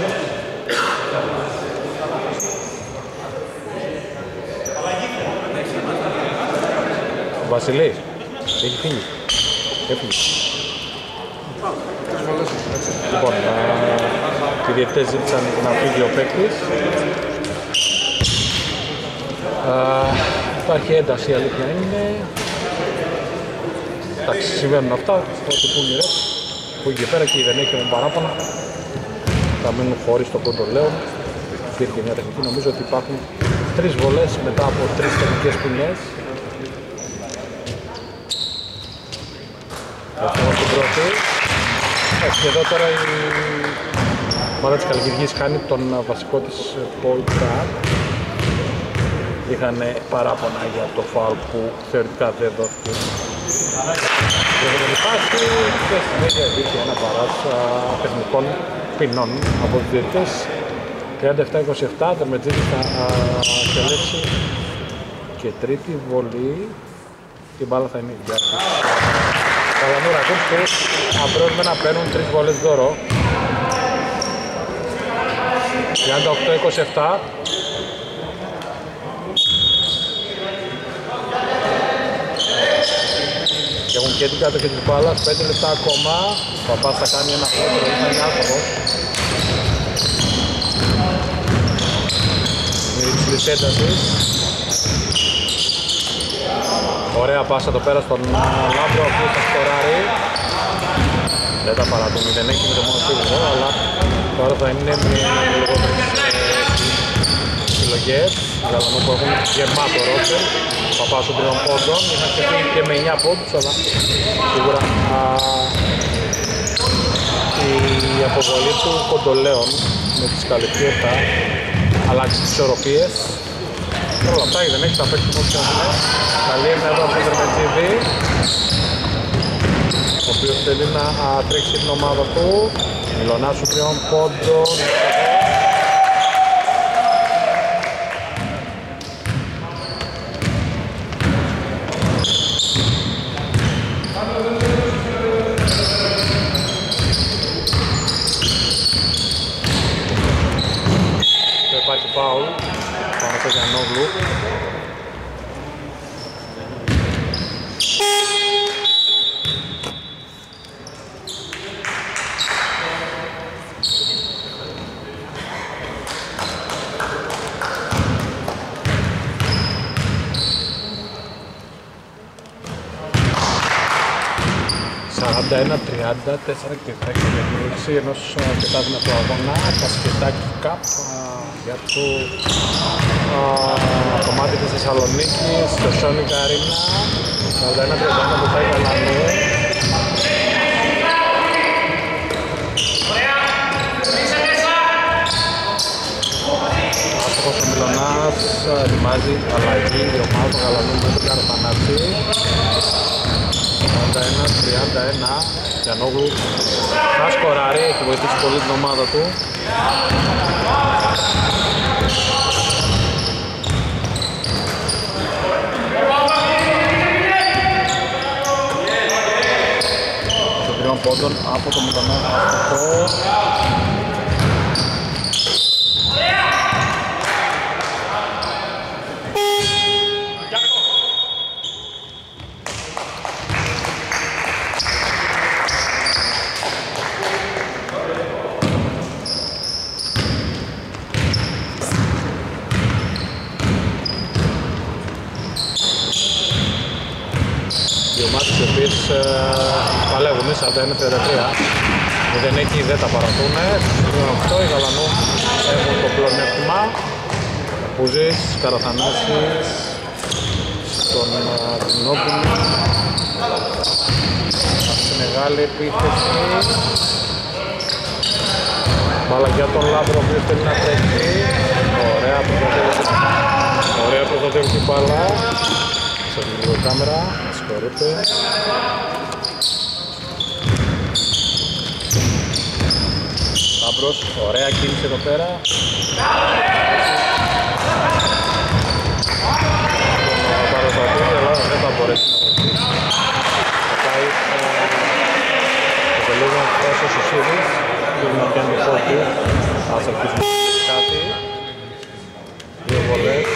[SPEAKER 4] Ο Βασιλής, έχει φύγει. Έφυγε. Λοιπόν, οι διαιτητές ζήτησαν να φύγει ο παίκτης. Υπάρχει ένταση, η αλήθεια είναι. Εντάξει, συμβαίνουν αυτά, ό,τι πούν οι ρεπ. Που εκεί πέρα και δεν έχει παράπονα. Θα μείνουν χωρίς τον Κοντολέο. Υπήρχε μια τεχνική, νομίζω ότι υπάρχουν 3 βολές μετά από 3 τεχνικές ποινές. Έχουμε την πρώτη. Και εδώ τώρα η ομάδα της Καλλικουργής κάνει τον βασικό της point guard. Είχαν παράπονα για το foul που θεωρητικά δεν δόθηκε. Και δεν υπάρχει και στη συνέχεια υπήρχε ένα παράς τεχνικών ποινών από τους διαιτητές. 37-27, το Μετζίδη θα τελέσει και τρίτη βολή. την μπάλα θα είναι η διάρκεια. Καλανού Ρακούμπσκι, αμπρόσμενα παίρνουν 3 βολές δώρο. 38-27. Και έχουν και την κατοχή της μπάλας, 5 λεπτά ακόμα. Ο Παπάς θα κάνει ένα χώρο, θα είναι άτομος. Με υψηλής έντασης. Ωραία πάσα εδώ πέρα στον Λάμπρο, ο οποίος θα σκοράρει. Δεν τα παρατούμε, δεν έχει με το μόνο σίγουρο, αλλά τώρα θα είναι με λιγότερες επιλογές. Γαλανού που έχουν γεμάτο ρόστερ. Παπάς των 3 πόντων, είχαν ξεφύγει και με 9 πόντους, αλλά σίγουρα η αποβολή του Κοντολέων με τις καλυφίες θα αλλάξει τις ισορροπίες. Όλα αυτά δεν έχει τα παίξει όπως έχουμε. Καλή είναι εδώ από τον Δερμετζίδη, ο οποίος θέλει να τρέξει την ομάδα του. Μιλωνάς του 3 πόντων. Υπάρχει φάουλ πάνω στο Γιαννόγλου. Ένα 34 και 10 για την λήξη ενός αρκετά δυνατού αγώνα, Κασκετάκι Cup για το κομμάτι της Θεσσαλονίκης, στο Sonic Arena. 41-31 το πάει Γαλανού. Άστοχος ο Μιλωνάς, ετοιμάζει αλλαγή η ομάδα Γαλανού με τον Καρπανάτσι. 41-31, Γιαννόγλου θα σκοράρει, έχει βοηθήσει πολύ την ομάδα του. Στο 3 πόντων από το Μιλωνά αυτό. Παλεύουν 41-33, δεν έχει, δεν τα παρατούν. Αυτό οι Γαλανού έχουν το πλεονέκτημα. Πουζής, Καραθανάσης, στον Τινόπουλο. Στη μεγάλη επίθεση. Μπάλα για τον Λάμπρο, ο οποίος θέλει να τρέχει. Ωραία προστατεύει την μπάλα. Σε λίγο κάμερα, συγχωρείτε. Λάμπρος, ωραία κίνηση εδώ πέρα. Θα παραστατήσει, αλλά δεν θα μπορέσει να βοηθήσει. Θα πάει το λίγο όσο στους ίδιους. Πρέπει να πιάνει το φώτι. Ας ελπίσουμε κάτι. 2 βολές.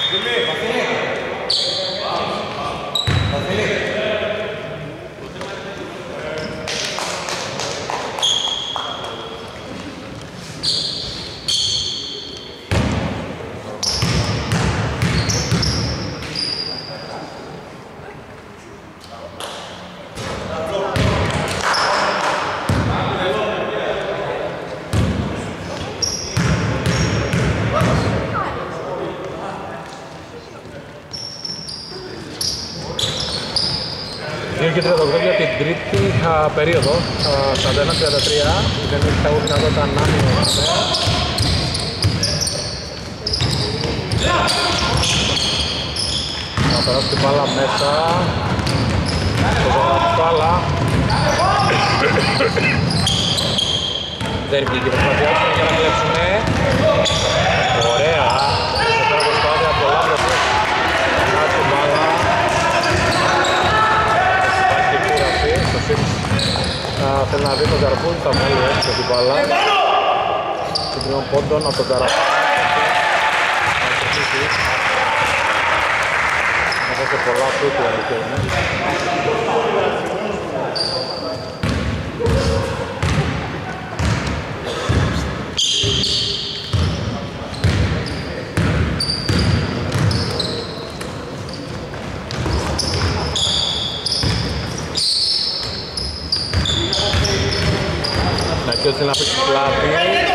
[SPEAKER 4] Και 38 για την τρίτη περίοδο, 41-33, δεν έχει τα δυνατότητα να μειώσουμε. Να περάσει την μπάλα μέσα, το Ζαγραφάλα. Δεν βγήκε η προσπάθειά του για να κλέψουνε. Ωραία, σε πέρα προσπάθεια από το Λάμπρο. Κάτσε την μπάλα. θέλει να δει τον Καρπούλη, θα βάλει έξω την μπάλα. Των 3 πόντων από τον Καραπά. Εδώ και πολλά τούτου αλήθεια είναι. Και έτσι να παίξει πλάτη.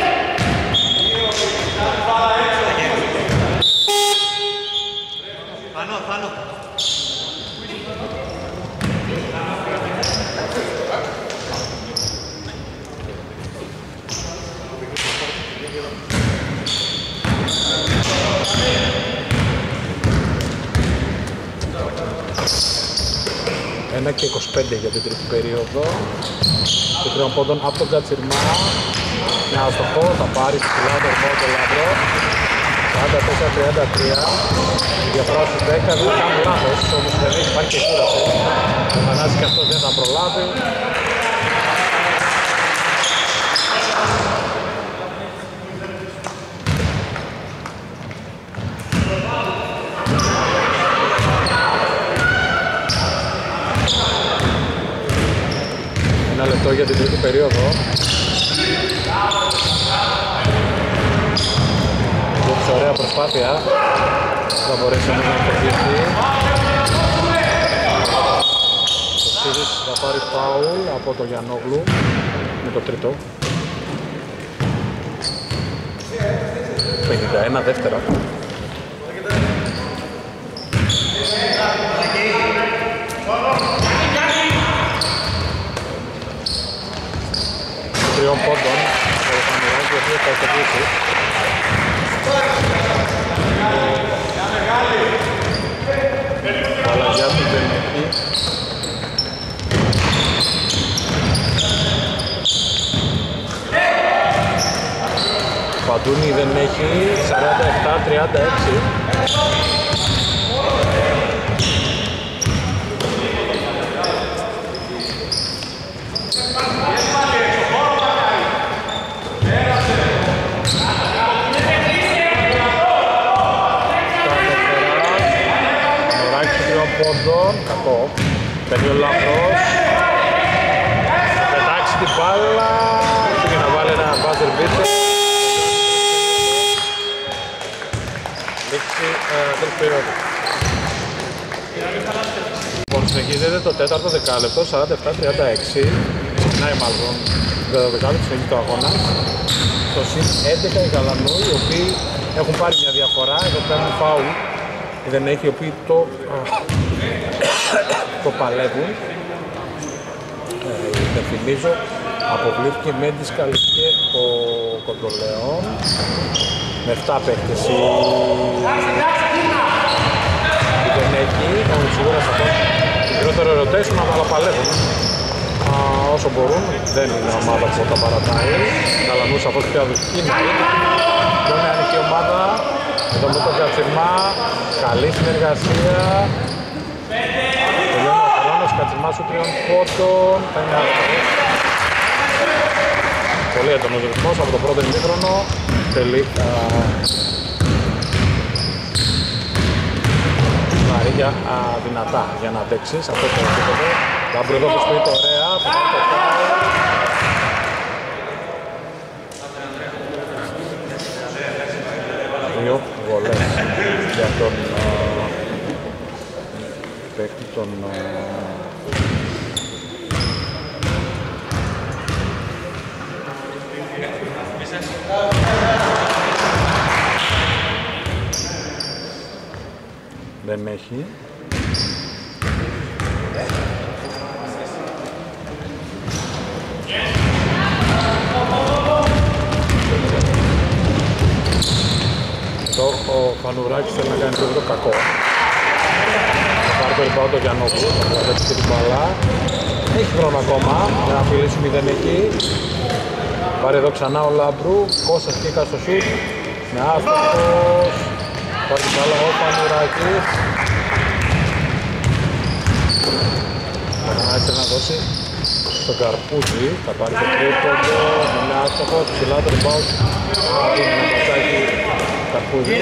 [SPEAKER 5] Θάνο.
[SPEAKER 4] Ένα και 25 για την τρίτη περίοδο. Και 3 πόντων από τον Κατσιρμά. Μια αστοχό, θα πάρει ψηλά το ρυθμό του Λάμπρο. 44-33. Η διαφορά στους 10 δεν θα κάνουν λάθος, όμως δεν υπάρχει και κούραση. Ο Μανάσης και αυτός δεν θα προλάβει. Ένα λεπτό για την τρίτη περίοδο. Δώσε ωραία προσπάθεια. Θα μπορέσει να κερδίσει. Ο Σύρης θα πάρει φάουλ από τον Γιαννόγλου με το τρίτο. 51 δεύτερα. Τριών πόντων, ο Πανουράκης, ο οποίος θα κερδίσει. Παλαγιά του δεν έχει. Παντούνι δεν έχει, 47-36. Κακό, παίρνει ο Λάμπρος, θα πετάξει την μπάλα και να βάλει ένα buzzer beater. Λήξη τρίτη περίοδο. Λοιπόν, συνεχίζεται το τέταρτο δεκάλεπτο, 47-36. Ξεκινάει μάλλον το δεκάλεπτο, συνεχίζει το αγώνα. Στο συν 11 οι Γαλανοί, οι οποίοι έχουν πάρει μια διαφορά, εδώ παίρνουν φάουλ. Δεν έχει, οι οποίοι το παλεύουν. Υπενθυμίζω, αποβλήθηκε με δισκαλυφκέ ο Κοντολεόν με 7 παίκτες η δεν έχει, έχουν σίγουρα σε αυτό μικρότερο rotation, αλλά παλεύουν όσο μπορούν. Δεν είναι ομάδα που τα παρατάει. Γαλανούς από ό,τι πια δοχική είναι δεν είναι ανοιχτή ομάδα. Εδώ με τον Κατσιρμά, καλή συνεργασία. Τελειώνει ο χρόνος, Κατσιρμά σου 3 πόντων, θα είναι άστοχος. Πολύ έντονος ρυθμός από το πρώτο ημίχρονο. Τελικά βαρύγια δυνατά για να αντέξει σε αυτό το επίπεδο. Λάμπρο εδώ που σπίτι ωραία, που κάνει το φάουλ. Δύο βολές για τον παίκτη των δεν έχει. Εδώ ο Φανουράκης θέλει να κάνει το κακό. Θα πάρει το rebound το Γιαννόπουλο, θα κρατήσει την μπάλα. Έχει χρόνο ακόμα για να φιλήσουμε, δεν έχει. Πάρει εδώ ξανά ο Λάμπρου, Κώστας κήκα στο σουτ. Με άστοχος. Πάρει την μπάλα ο Φανουράκης. Θα έτσι να δώσει στον Καρπούζη, θα πάρει το τρίποντο, είναι άστοχο, ψηλά το rebound, θα δίνει ένα πατσάκι Καρπούζης.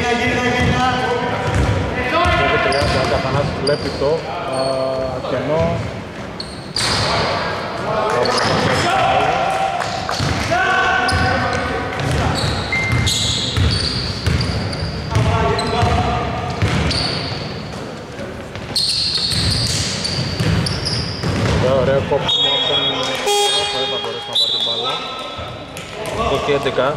[SPEAKER 4] Και 30, ο Καθανάσης βλέπει το κενό. Ωραίο κόψιμο από τον Ρόφο, δεν θα μπορέσει να πάρει την μπάλα. Το και 11.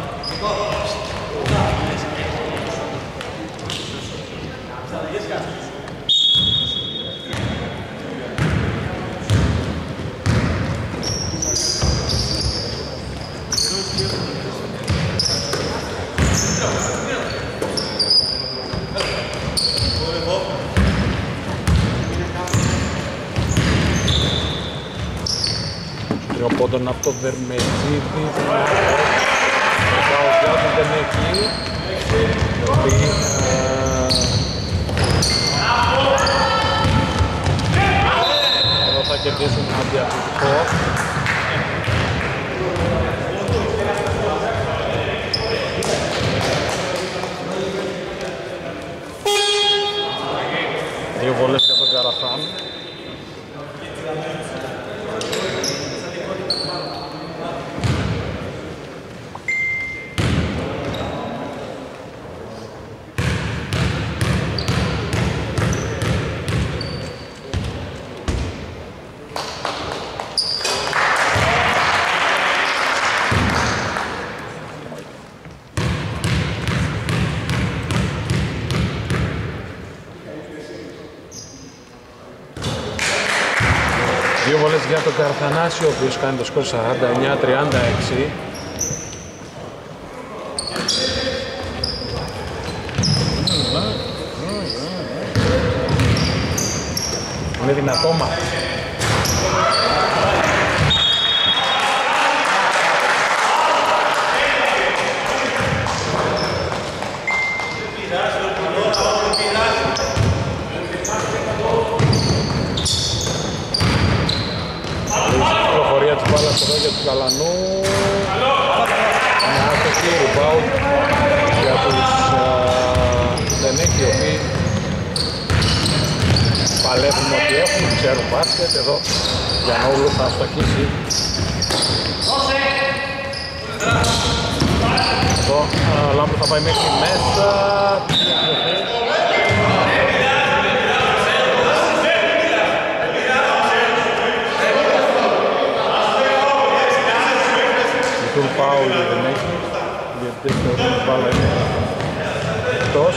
[SPEAKER 4] Πόντων από το Δερμετζίδη, ο Καουδιάτος δεν είναι εκεί, εδώ θα κερδίσουν ένα διαθετικό. Δύο βολές για τον Καραθάν. Δύο βολές για τον Καρθανάση, ο οποίος κάνει το σκορ 49-36. Είναι δυνατό μάτς. Της μπάλας εδώ για τους Γαλανού. Μια άστοχη rebound για τους Δενέκη, οι οποίοι παλεύουν ό,τι έχουν, ξέρουν μπάσκετ. Εδώ Γιαννούλου θα αστοχίσει. Εδώ Λάμπρου θα πάει μέχρι μέσα. Τον Πάουλ δεν έχει, γιατί δεν θεωρούν ότι η μπάλα είναι εκτός.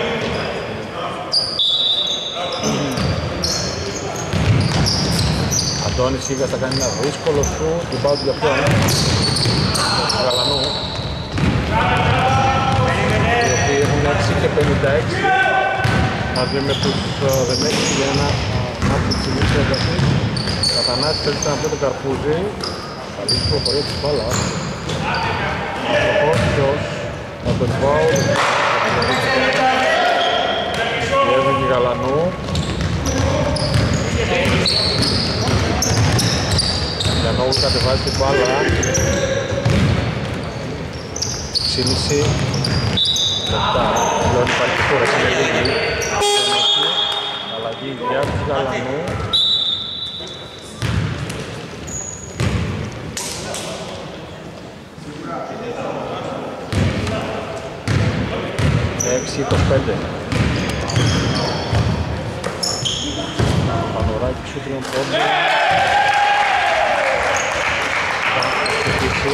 [SPEAKER 4] Αντώνης Σίγας θα κάνει ένα δύσκολο σου, την πάω του για ποιον, του Γαλανού, οι οποίοι έχουν 6 και 56, μαζί με τους Δενέκη για ένα μάτι της ψηλής έντασης. Καθανάσης θέλει να πει τον Καρπούζη. Καλή προφορία της μπάλας. Αυτός από τον Πάουλ. Έβγαινε Γαλανού. Γιαννόγλου κατεβάζει την μπάλα. Ξύνηση. Λεπτά. Πλέον υπάρχει κόραση με λίγη. Αλλαγή για τους Γαλανού. Έξι 25. Πανωράκι σου τριών πόντων. Θα χτυπήσει.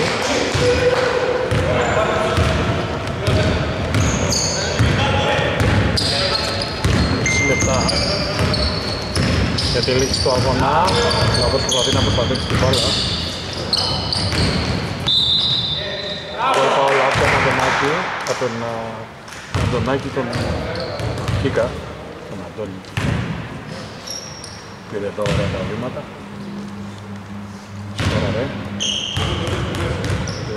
[SPEAKER 4] 6 λεπτά. Για τη λήξη του αγώνα. Να δώσει προσπαθεί να προσπαθήσει την μπάλα. Τώρα πάω όλα από τον Αντωνάκη. Από τον Αντωνάκη, τον Κίκα, τον Αντώνη. Πήρε εδώ ωραία τα βήματα. Τώρα ρε.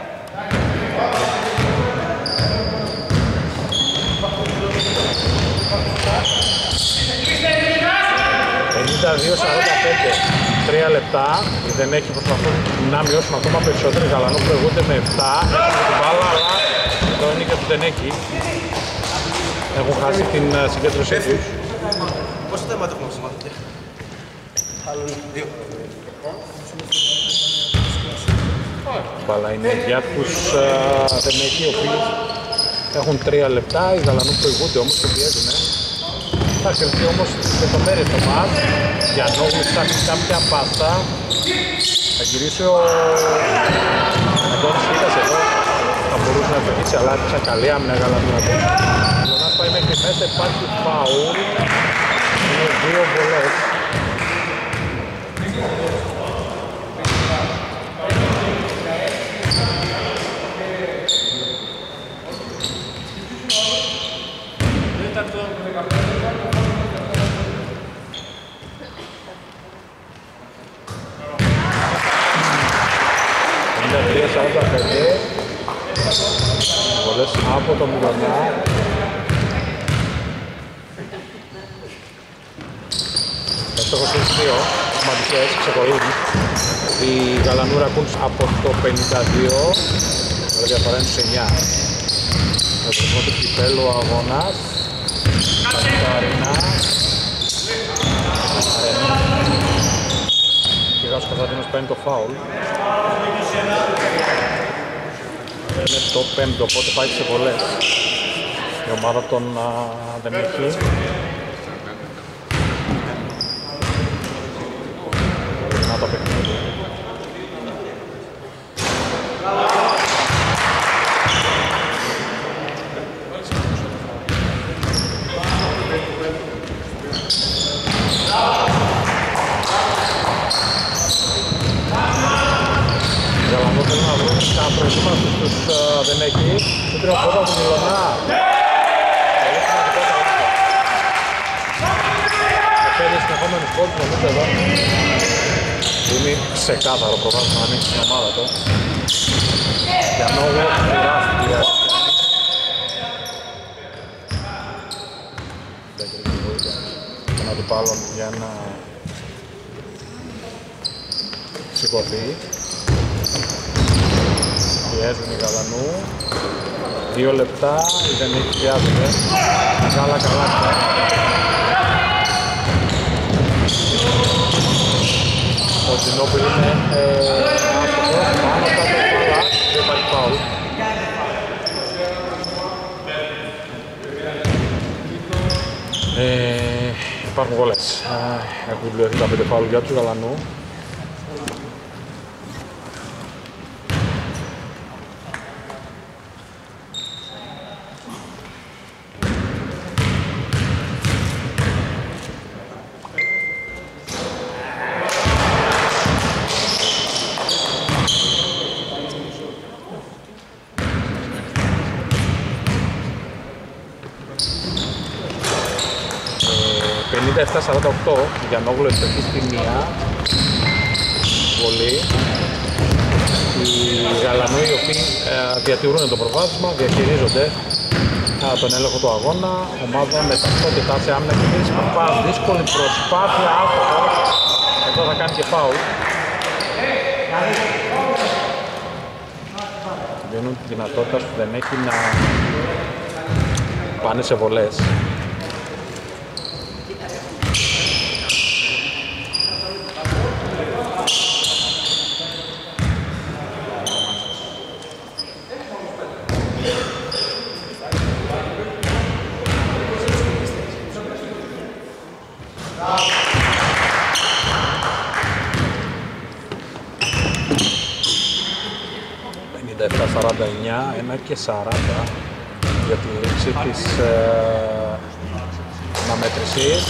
[SPEAKER 4] 52-45, 3 λεπτά, δεν έχει προσπαθούν να μειώσουν ακόμα περισσότερο. Οι Γαλανού προηγούνται με 7, έχουν την μπάλα, αλλά εδώ είναι και του δεν έχει. Έχουν χάσει την συγκέντρωσή τους.
[SPEAKER 5] Πόσα θέματα έχουμε σημαντικά? Άλλον 2.
[SPEAKER 4] Μπάλα είναι για τους δεν έχει, οι οποίοι έχουν 3 λεπτά. Οι Γαλανού προηγούνται όμως και πιέζουν. Θα κρυφτεί όμως στις λεπτομέρειες το μάτς. Για Νόγλου ψάχνει κάποια πάσα. Θα γυρίσει ο Αντώνης Φίτας εδώ. Θα μπορούσε να φεγγίσει, αλλά άρχισα καλή άμυνα Γαλανού. Ο Λονάς πάει μέχρι μέσα, υπάρχει φάουλ. Είναι 2 βολές. Βολές από το Μιλωνά. Εύστοχος είναι 2 σημαντικές, ξεκολλούν. Οι Γαλανού Ρακούνς από το 52, αλλά διαφορά είναι στους 9. Με το ρυθμό του κυπέλου ο αγώνας. Κατάρινα. Και Γάσος Κωνσταντίνος παίρνει το φάουλ. Είναι το 5ο, οπότε πάει σε βολές. Η ομάδα των δεν έχει. Να το παιχνίδι. Γαλανό θέλει να βρουν τα προετοίμαστος τους δεν έχει. Το τριοπόδα του Μιλωνά. Να παίρνει συνεχόμενους πόντους νομίζω εδώ. Είναι ξεκάθαρο προβάδισμα να ανοίξει την ομάδα του. Για Νόγο τεράστια. Δεν κρύβει βοήθεια. Και να του πάλουν για να σηκωθεί. Πιέζουν οι Γαλανού. 2 λεπτά, δεν έχει χρειάζεται. Καλά. Ο Τζινόπουλ είναι άστοχος, πάνω κάτω καλά, δεν υπάρχει φάουλ. Υπάρχουν βολές. Έχουν βιβλιοθεί τα 5 φάουλ για τους Γαλανού. Για Νόγλου ευστοχή στη μία βολή. Οι Γαλανού οι οποίοι διατηρούν το προβάδισμα, διαχειρίζονται τον έλεγχο του αγώνα. Ομάδα με ταυτότητα σε άμυνα και χρήση Παπάς, δύσκολη προσπάθεια, άστοχος. Εδώ θα κάνει και φάουλ. Δίνουν τη δυνατότητα που δεν έχει να πάνε σε βολές. Ένα και 40 για τη λήξη της αναμέτρησης.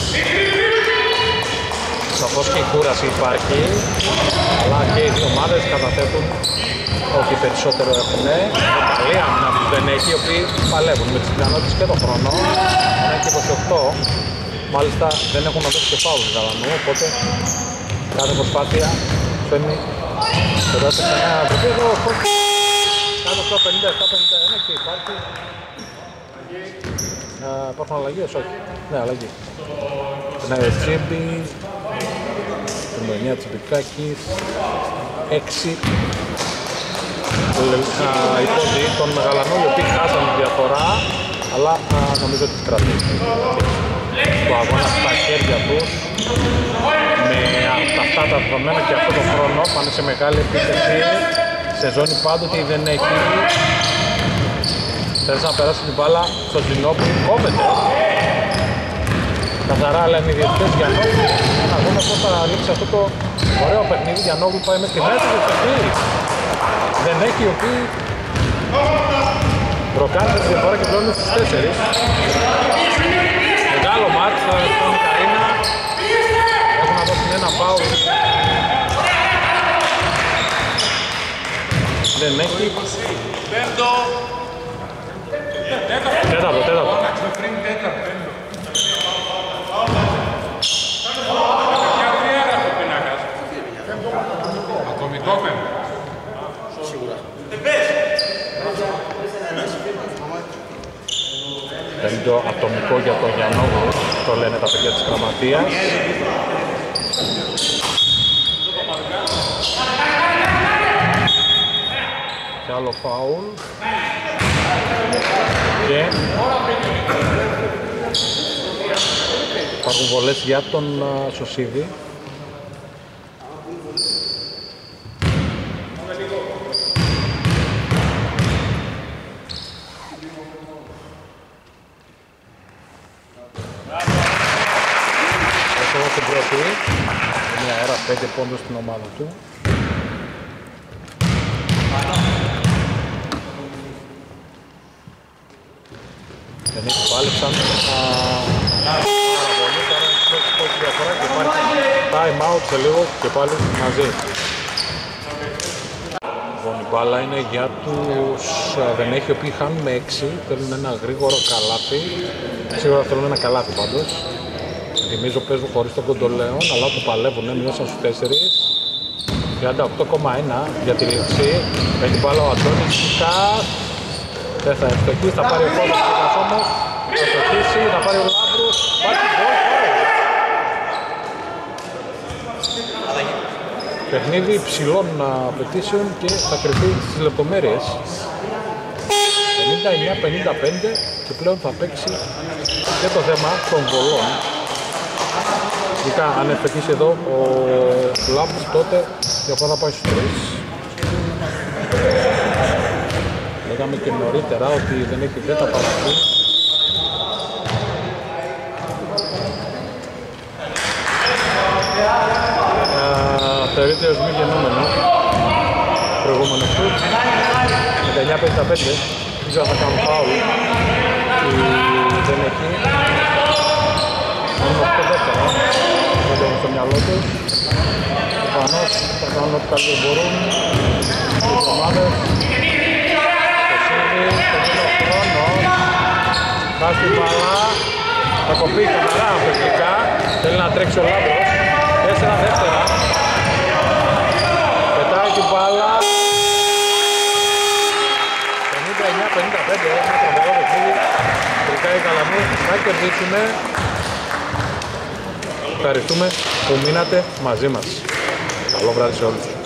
[SPEAKER 4] Σαφώς και η κούραση υπάρχει, αλλά και οι δύο ομάδες καταθέτουν ότι περισσότερο έχουν. Καλή άμυνα που δεν έχει, οι οποίοι παλεύουν με τις πιθανότητες και τον χρόνο. 1 και 28, μάλιστα δεν έχουν να δώσει και φάουλ του Γαλανού, οπότε κάθε προσπάθεια φέρνει περάσει σε ένα επίπεδο. Κάτω στο 57-51 και υπάρχει. Υπάρχουν αλλαγές, όχι. Ναι, αλλαγή. Ναι, Τσίμπι νούμερο 9 Τσιμπικάκης, 6 οι πόντοι των Μεγαλανών, οι οποίοι χάσαν τη διαφορά, αλλά νομίζω ότι τις κρατήσουν. Το αγώνα στα χέρια τους, με αυτά τα δεδομένα και αυτό το χρόνο πάνε σε μεγάλη επίθεση, σε ζώνη πάντοτε ή δεν έχει. Θέλεις να περάσουν την μπάλα στο Τζινόπουλο, κόβεται. Καθαρά λένε οι διαιτητές για Νόγλου. Να δούμε πώς θα λήξει αυτό το ωραίο παιχνίδι. Για Νόγλου πάει μέχρι τη μέση του παιχνίδι. Δεν έχει, οι οποίοι προκάνουν τη διαφορά και πλέον στις 4. Μεγάλο μάτς στον Καρίνα. Έχουν να δώσουν ένα φάουλ. Δεν έχει. Τέταρτο.
[SPEAKER 1] Ατομικό πέμπτο. Σίγουρα.
[SPEAKER 4] Πέμπτο ατομικό για τον Γιαννόγλου, το λένε τα παιδιά της Γραμματείας. Και άλλο φάουλ. Και υπάρχουν βολές για τον Σωσίδη. Στην πρώτη, μια αέρα 5 πόντους στην ομάδα του. Δεν έχει πάλεψαν πάρα πολύ, τώρα έχει πρώτη διαφορά και υπάρχει time out σε λίγο και πάλι μαζί. Λοιπόν, η μπάλα είναι για τους δεν έχει, οι οποίοι χάνουν με 6, θέλουν ένα γρήγορο καλάθι. Σίγουρα θέλουν ένα καλάθι πάντως. Θυμίζω παίζουν χωρίς τον Κοντολέον, αλλά το παλεύουν, μειώσαν στους 4. 38,1 για τη λήξη. Έχει μπάλα ο Αντώνης Κάς. Δεν θα ευστοχίσει, θα πάρει ο Κόντος και Κάς όμως. Θα ευστοχίσει, θα πάρει ο Λάμπρους. Πάρει την γκολ. Παιχνίδι υψηλών απαιτήσεων και θα κρυφτεί στις λεπτομέρειες. 59-55 και πλέον θα παίξει και το θέμα των βολών. Ειδικά αν ευστοχίσει εδώ ο Λάμπρους, τότε η διαφορά θα πάει στους 3. Λέγαμε και νωρίτερα ότι δεν έχει βέτα παρακεί. Θεωρείται ως μη γεννόμενο προηγούμενο σουτ. 19-55, δεν θα κάνουν φάουλ. Δεν έχει. Είναι 8-10, δεν το έχουν στο μυαλό τους. Προφανώς θα κάνουν ό,τι καλύτερο μπορούν. Οι ομάδες. Το Σίδη, το χρόνο. Βάζει την μπαλά. Θα κοπεί καθαρά αμφισβητικά. Θέλει να τρέξει ο Λάμπρος. 4 δεύτερα. Πετάει την μπάλα. 59-55. Ένα τρομερό παιχνίδι. Τελικά οι Καλαμοί θα κερδίσουμε. Ευχαριστούμε που μείνατε μαζί μας. Καλό βράδυ σε όλους.